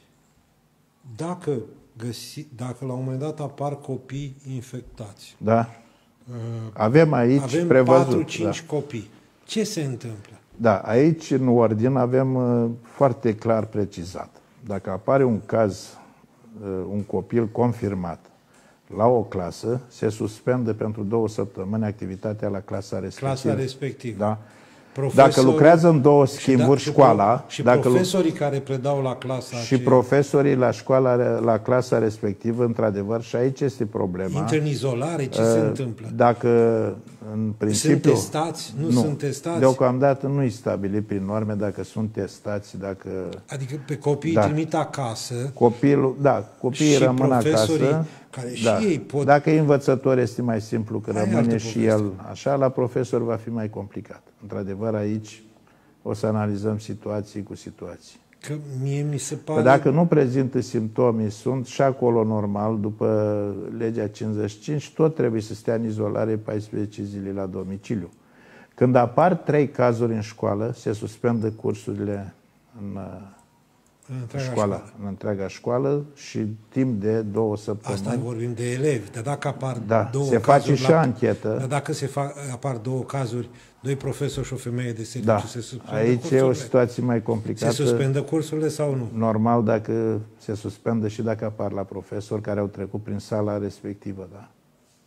Dacă, găsi, dacă la un moment dat apar copii infectați, da. avem aici avem prevăzut, patru cinci da. copii. Ce se întâmplă? Da, aici în ordine avem uh, foarte clar precizat. Dacă apare un caz, uh, un copil confirmat la o clasă, se suspendă pentru două săptămâni activitatea la clasa respectivă. Clasa respectivă. Da. Dacă lucrează în două schimburi și da, școala... Și dacă profesorii care predau la clasa... Și aceea, profesorii la școala, la clasa respectivă, într-adevăr, și aici este problema. Intră în izolare? Ce uh, se întâmplă? Dacă, în principiu... Sunt testați? Nu, nu sunt testați? Deocamdată nu-i stabilit prin norme dacă sunt testați, dacă... Adică pe copiii da. trimit acasă... Copilul, da, copiii rămân acasă... care da. și ei pot... Dacă e învățător, este mai simplu, că Aia rămâne și el așa, la profesor va fi mai complicat. Într-adevăr, aici o să analizăm situații cu situații. Că mie mi se pare... Că dacă nu prezintă simptome, sunt și acolo normal, după legea cincizeci și cinci, tot trebuie să stea în izolare paisprezece zile la domiciliu. Când apar trei cazuri în școală, se suspendă cursurile în... În întreaga școala, școală. În întreaga școală și timp de două săptămâni. Asta vorbim de elevi, dar dacă apar da, două se cazuri... face și la, anchetă. Dar dacă se fac, apar două cazuri, doi profesori și o femeie de serviciu, da, se suspendă aici cursurile? e o situație mai complicată. Se suspendă cursurile sau nu? Normal, dacă se suspendă și dacă apar la profesori care au trecut prin sala respectivă, da.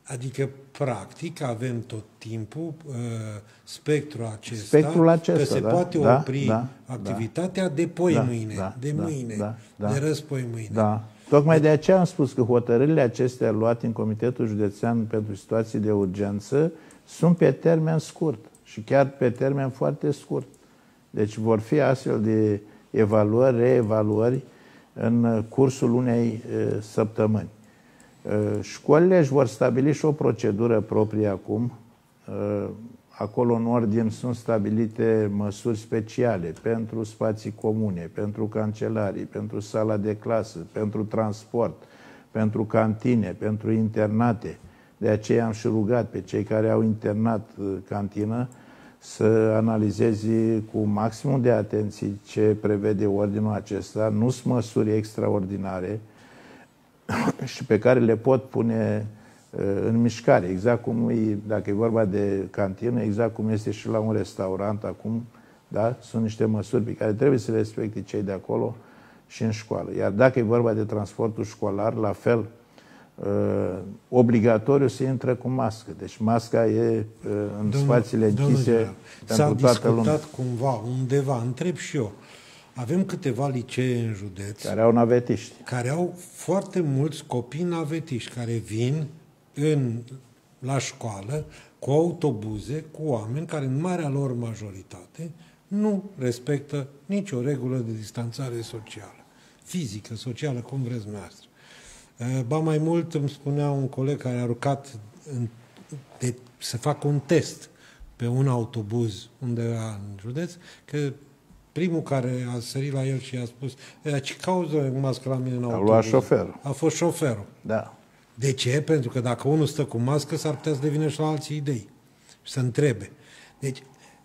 Adică, practic, avem tot timpul uh, spectrul acesta, Spectrul acesta, că se da, poate da, opri da, activitatea de poi da, mâine, da, de da, mâine, da, da, de răspoi mâine. Da. Tocmai de aceea am spus că hotărârile acestea luate în Comitetul Județean pentru Situații de Urgență sunt pe termen scurt și chiar pe termen foarte scurt. Deci vor fi astfel de evaluări, reevaluări în cursul unei uh, săptămâni. Uh, școlile își vor stabili și o procedură proprie acum. Uh, acolo, în ordine, sunt stabilite măsuri speciale pentru spații comune, pentru cancelarii, pentru sala de clasă, pentru transport, pentru cantine, pentru internate. De aceea am și rugat pe cei care au internat uh, cantină să analizeze cu maximum de atenție ce prevede ordinul acesta. Nu sunt măsuri extraordinare și pe care le pot pune uh, în mișcare. Exact cum e, dacă e vorba de cantină, exact cum este și la un restaurant acum, da? Sunt niște măsuri pe care trebuie să le respecte cei de acolo și în școală. Iar dacă e vorba de transportul școlar, la fel, Uh, obligatoriu se intră cu mască. Deci masca e uh, în domnul, spațiile închise pentru toată lumea. S-a discutat cumva, undeva, întreb și eu, avem câteva licee în județ care au navetiști. Care au foarte mulți copii navetiști care vin în, la școală cu autobuze, cu oameni care în marea lor majoritate nu respectă nicio regulă de distanțare socială, fizică, socială, cum vreți dumneavoastră. Ba mai mult, îmi spunea un coleg care a urcat în, de, să facă un test pe un autobuz undeva în județ, că primul care a sărit la el și a spus, ce cauză mască la mine în autobuz? A luat șoferul. A fost șoferul. Da. De ce? Pentru că dacă unul stă cu mască, s-ar putea să devină și la alții idei și să întrebe. Deci,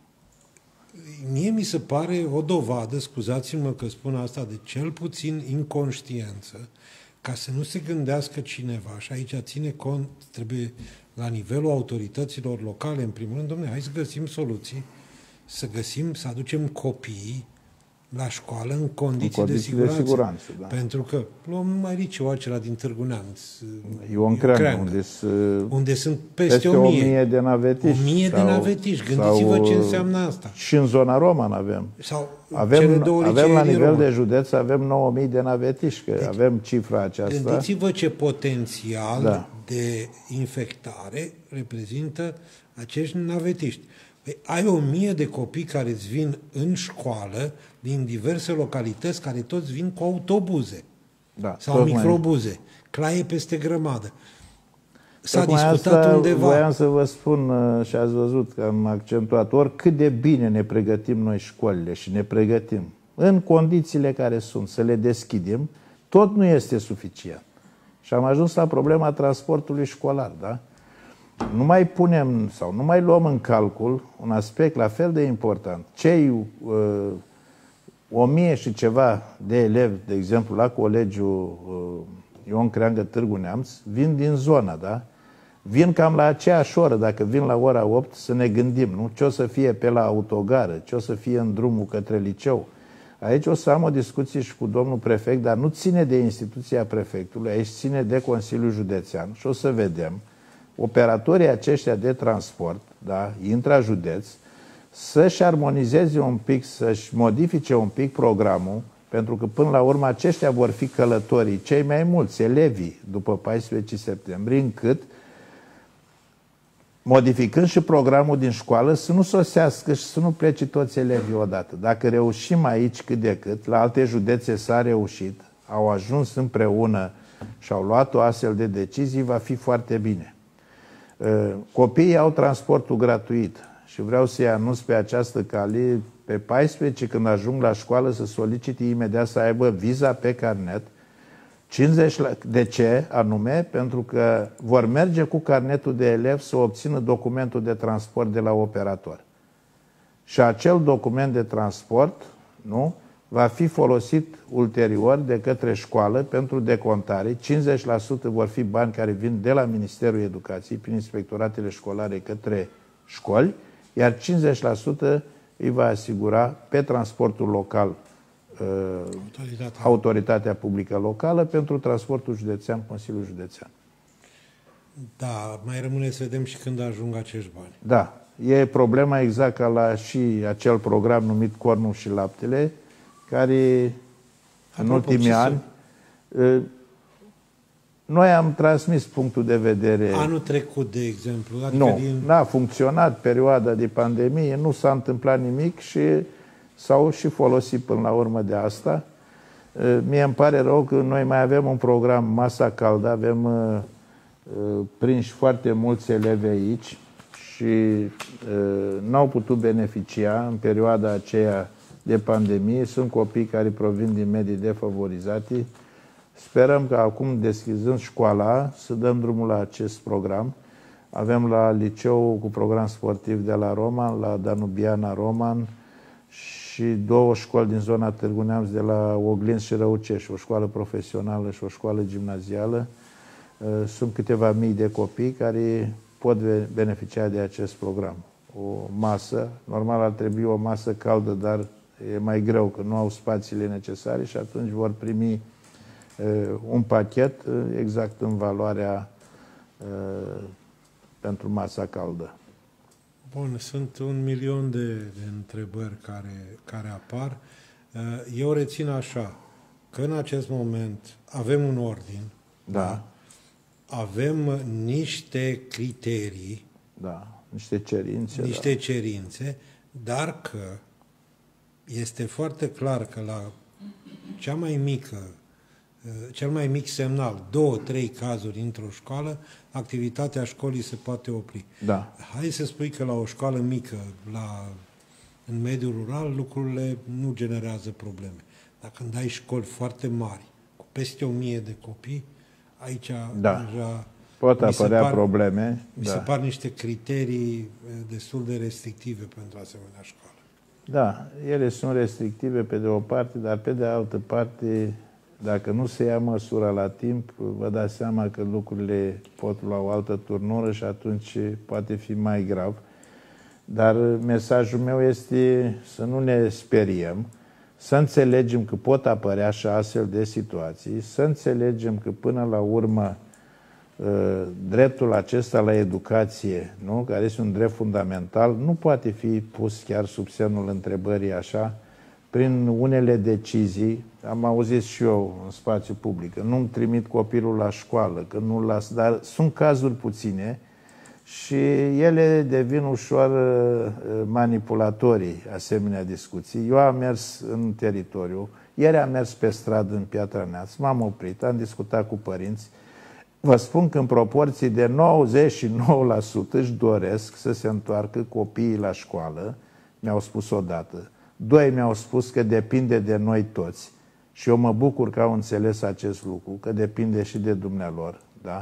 mie mi se pare o dovadă, scuzați-mă că spun asta, de cel puțin inconștiență, ca să nu se gândească cineva, și aici ține cont, trebuie la nivelul autorităților locale, în primul rând, dom'le, hai să găsim soluții, să găsim, să aducem copiii la școală în condiții, în condiții de siguranță. De siguranță da. Pentru că, luăm mai liceul acela din Târgu Neamț, Ion Creangă, unde, unde sunt peste, peste o mie de navetiști. O mie sau, de navetiști, gândiți-vă sau, ce înseamnă asta. Și în zona Roman avem. Sau avem, avem la nivel Roman. de județ, avem nouă mii de navetiști, că deci, avem cifra aceasta. Gândiți-vă ce potențial da. de infectare reprezintă acești navetiști. Păi, ai o mie de copii care îți vin în școală din diverse localități, care toți vin cu autobuze da, sau microbuze, mai... claie peste grămadă. S-a discutat asta undeva. Voiam să vă spun și ați văzut că am accentuat oricât de bine ne pregătim noi școlile și ne pregătim în condițiile care sunt, să le deschidem, tot nu este suficient. Și am ajuns la problema transportului școlar, da? Nu mai punem sau nu mai luăm în calcul un aspect la fel de important. Cei uh, o mie și ceva de elevi, de exemplu, la colegiul uh, Ion Creangă Târgu Neamț, vin din zona, da? Vin cam la aceeași oră, dacă vin la ora opt, să ne gândim, nu? Ce o să fie pe la autogară, ce o să fie în drumul către liceu. Aici o să am o discuție și cu domnul prefect, dar nu ține de instituția prefectului, aici ține de Consiliul Județean și o să vedem operatorii aceștia de transport, da, intrajudeț, să-și armonizeze un pic, să-și modifice un pic programul, pentru că până la urmă aceștia vor fi călătorii cei mai mulți, elevii, după paisprezece septembrie, încât, modificând și programul din școală, să nu sosească și să nu plece toți elevii odată. Dacă reușim aici cât de cât, la alte județe s-a reușit, au ajuns împreună și au luat o astfel de decizii, va fi foarte bine. Copiii au transportul gratuit și vreau să-i anunț pe această cale, pe paisprezece, când ajung la școală, să solicite imediat să aibă viza pe carnet. cincizeci De ce anume? Pentru că vor merge cu carnetul de elev să obțină documentul de transport de la operator. Și acel document de transport, nu, va fi folosit ulterior de către școală pentru decontare. cincizeci la sută vor fi bani care vin de la Ministerul Educației, prin inspectoratele școlare către școli, iar cincizeci la sută îi va asigura pe transportul local Autoritatea. Autoritatea Publică Locală, pentru transportul județean, Consiliul Județean. Da, mai rămâne să vedem și când ajung acești bani. Da, e problema exact ca la și acel program numit Cornul și Laptele, care în ultimii ani... Noi am transmis punctul de vedere... Anul trecut, de exemplu. Adică nu, din... n-a funcționat perioada de pandemie, nu s-a întâmplat nimic și s-au și folosit până la urmă de asta. Mie îmi pare rău că noi mai avem un program Masa Caldă, avem uh, prinși foarte mulți elevi aici și uh, n-au putut beneficia în perioada aceea de pandemie. Sunt copii care provin din medii defavorizate. Sperăm că acum, deschizând școala, să dăm drumul la acest program. Avem la liceu cu program sportiv de la Roman, la Danubiana Roman și două școli din zona Târgu Neamț, de la Oglins și Răucești, o școală profesională și o școală gimnazială. Sunt câteva mii de copii care pot beneficia de acest program. O masă, normal ar trebui o masă caldă, dar e mai greu, că nu au spațiile necesare și atunci vor primi un pachet exact în valoarea uh, pentru masa caldă. Bun, sunt un milion de, de întrebări care, care apar. Eu rețin așa, că în acest moment avem un ordin, da. Da? Avem niște criterii, da, niște cerințe, niște da. cerințe, dar că este foarte clar că la cea mai mică cel mai mic semnal, două, trei cazuri într-o școală, activitatea școlii se poate opri. Da. Hai să spui că la o școală mică, la, în mediul rural, lucrurile nu generează probleme. Dar când ai școli foarte mari, cu peste o mie de copii, aici da. deja pot apărea par, probleme. Mi da. se par niște criterii destul de restrictive pentru asemenea școală. Da, ele sunt restrictive pe de o parte, dar pe de altă parte, dacă nu se ia măsura la timp, vă dați seama că lucrurile pot lua o altă turnură și atunci poate fi mai grav. Dar mesajul meu este să nu ne speriem, să înțelegem că pot apărea și astfel de situații, să înțelegem că până la urmă dreptul acesta la educație, nu? Care este un drept fundamental, nu poate fi pus chiar sub semnul întrebării așa, prin unele decizii. Am auzit și eu în spațiu public, că nu-mi trimit copilul la școală, că nu las, dar sunt cazuri puține și ele devin ușor manipulatorii asemenea discuții. Eu am mers în teritoriu, ieri am mers pe stradă în Piatra Neamț, m-am oprit, am discutat cu părinți. Vă spun că în proporții de nouăzeci și nouă la sută își doresc să se întoarcă copiii la școală, mi-au spus odată. Doi mi-au spus că depinde de noi toți. Și eu mă bucur că au înțeles acest lucru, că depinde și de dumnealor, da?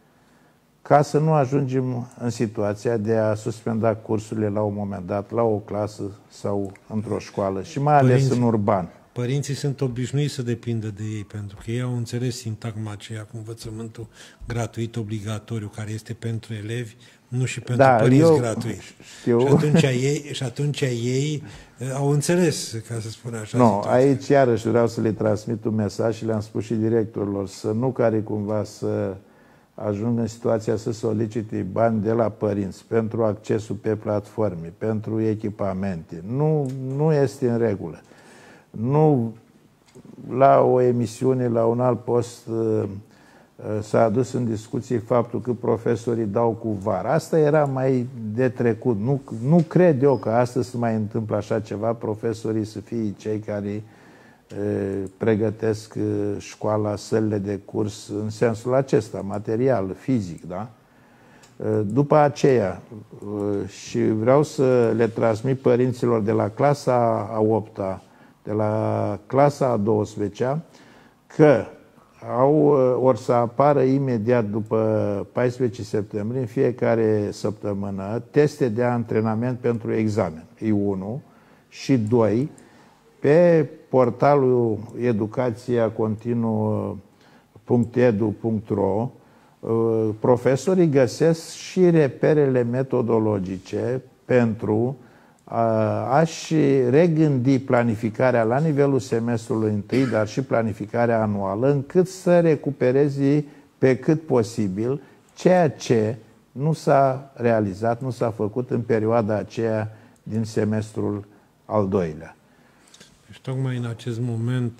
Ca să nu ajungem în situația de a suspenda cursurile la un moment dat, la o clasă sau într-o școală, și mai ales Părinți, în urban. Părinții sunt obișnuiți să depindă de ei, pentru că ei au înțeles sintagma aceea cu învățământul gratuit obligatoriu, care este pentru elevi, nu și pentru da, părinți eu gratuit. Știu. Și atunci ei, și atunci ei au înțeles, ca să spun așa. Nu, no, aici iarăși vreau să le transmit un mesaj și le-am spus și directorilor, să nu care cumva să ajungă în situația să solicite bani de la părinți pentru accesul pe platforme, pentru echipamente. Nu, nu este în regulă. Nu, la o emisiune, la un alt post, s-a adus în discuție faptul că profesorii dau cu var. Asta era mai de trecut. Nu, nu cred eu că astăzi se mai întâmplă așa ceva, profesorii să fie cei care e, pregătesc școala, sălile de curs în sensul acesta, material, fizic, da? După aceea, și vreau să le transmit părinților de la clasa a opta, de la clasa a douăsprezecea, că au, or să apară imediat după paisprezece septembrie, în fiecare săptămână, teste de antrenament pentru examen. E unu. Și doi, pe portalul educația continuă punct edu punct ro, profesorii găsesc și reperele metodologice pentru a-și regândi planificarea la nivelul semestrului întâi, dar și planificarea anuală, încât să recupereze pe cât posibil ceea ce nu s-a realizat, nu s-a făcut în perioada aceea din semestrul al doilea. Deci tocmai în acest moment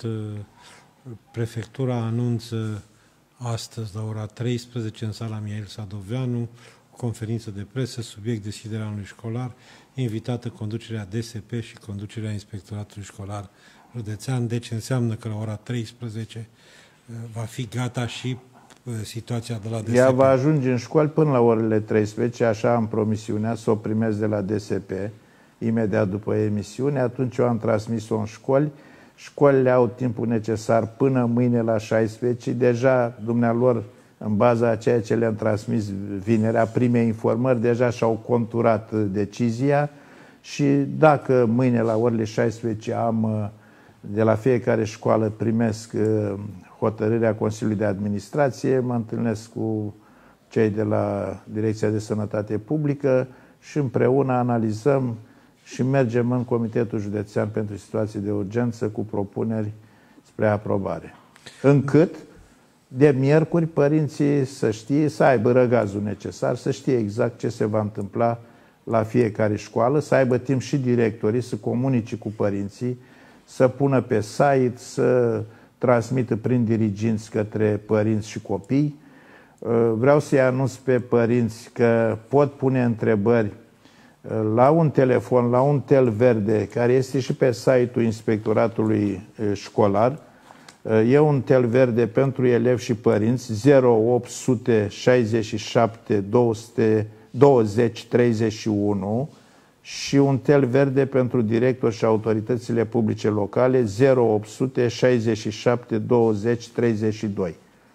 prefectura anunță astăzi la ora treisprezece în sala Mihail Sadoveanu o conferință de presă, subiect deschiderea anului școlar, invitată conducerea D S P și conducerea Inspectoratului Școlar Județean. Deci înseamnă că la ora treisprezece va fi gata și situația de la D S P. Ea va ajunge în școli până la orele treisprezece, așa am promisiunea, să o primesc de la D S P imediat după emisiune. Atunci eu am transmis-o în școli. Școlile au timpul necesar până mâine la șaisprezece. Deja dumnealor, în baza a ceea ce le-am transmis vinerea, primei informări, deja și-au conturat decizia și dacă mâine la orele șaisprezece am de la fiecare școală primesc hotărârea Consiliului de Administrație, mă întâlnesc cu cei de la Direcția de Sănătate Publică și împreună analizăm și mergem în Comitetul Județean pentru Situații de Urgență cu propuneri spre aprobare. Încât de miercuri părinții să știe, să aibă răgazul necesar, să știe exact ce se va întâmpla la fiecare școală, să aibă timp și directorii să comunice cu părinții, să pună pe site, să transmită prin diriginți către părinți și copii. Vreau să-i anunț pe părinți că pot pune întrebări la un telefon, la un tel verde, care este și pe site-ul Inspectoratului Școlar. E un tel verde pentru elevi și părinți, zero opt șase șapte douăzeci treizeci și unu, și un tel verde pentru directori și autoritățile publice locale, zero opt șase șapte douăzeci treizeci și doi.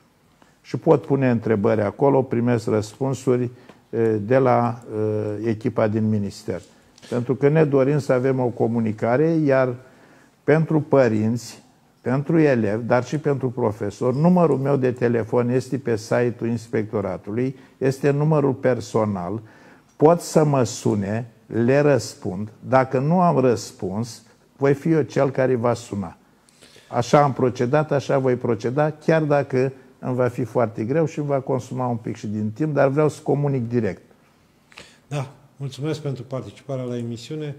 Și pot pune întrebări acolo, primesc răspunsuri de la uh, echipa din minister. Pentru că ne dorim să avem o comunicare, iar pentru părinți, pentru elevi, dar și pentru profesori, numărul meu de telefon este pe site-ul Inspectoratului, este numărul personal, pot să mă sune, le răspund. Dacă nu am răspuns, voi fi eu cel care va suna. Așa am procedat, așa voi proceda, chiar dacă îmi va fi foarte greu și va consuma un pic și din timp, dar vreau să comunic direct. Da, mulțumesc pentru participarea la emisiune.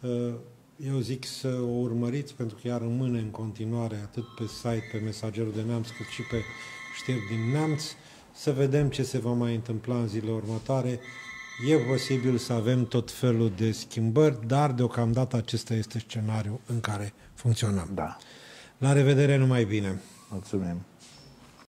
Eu zic să o urmăriți, pentru că ea rămâne în continuare atât pe site, pe Mesagerul de Neamț, cât și pe Știri din Neamț. Să vedem ce se va mai întâmpla în zilele următoare. E posibil să avem tot felul de schimbări, dar deocamdată acesta este scenariul în care funcționăm. Da. La revedere, numai bine! Mulțumim!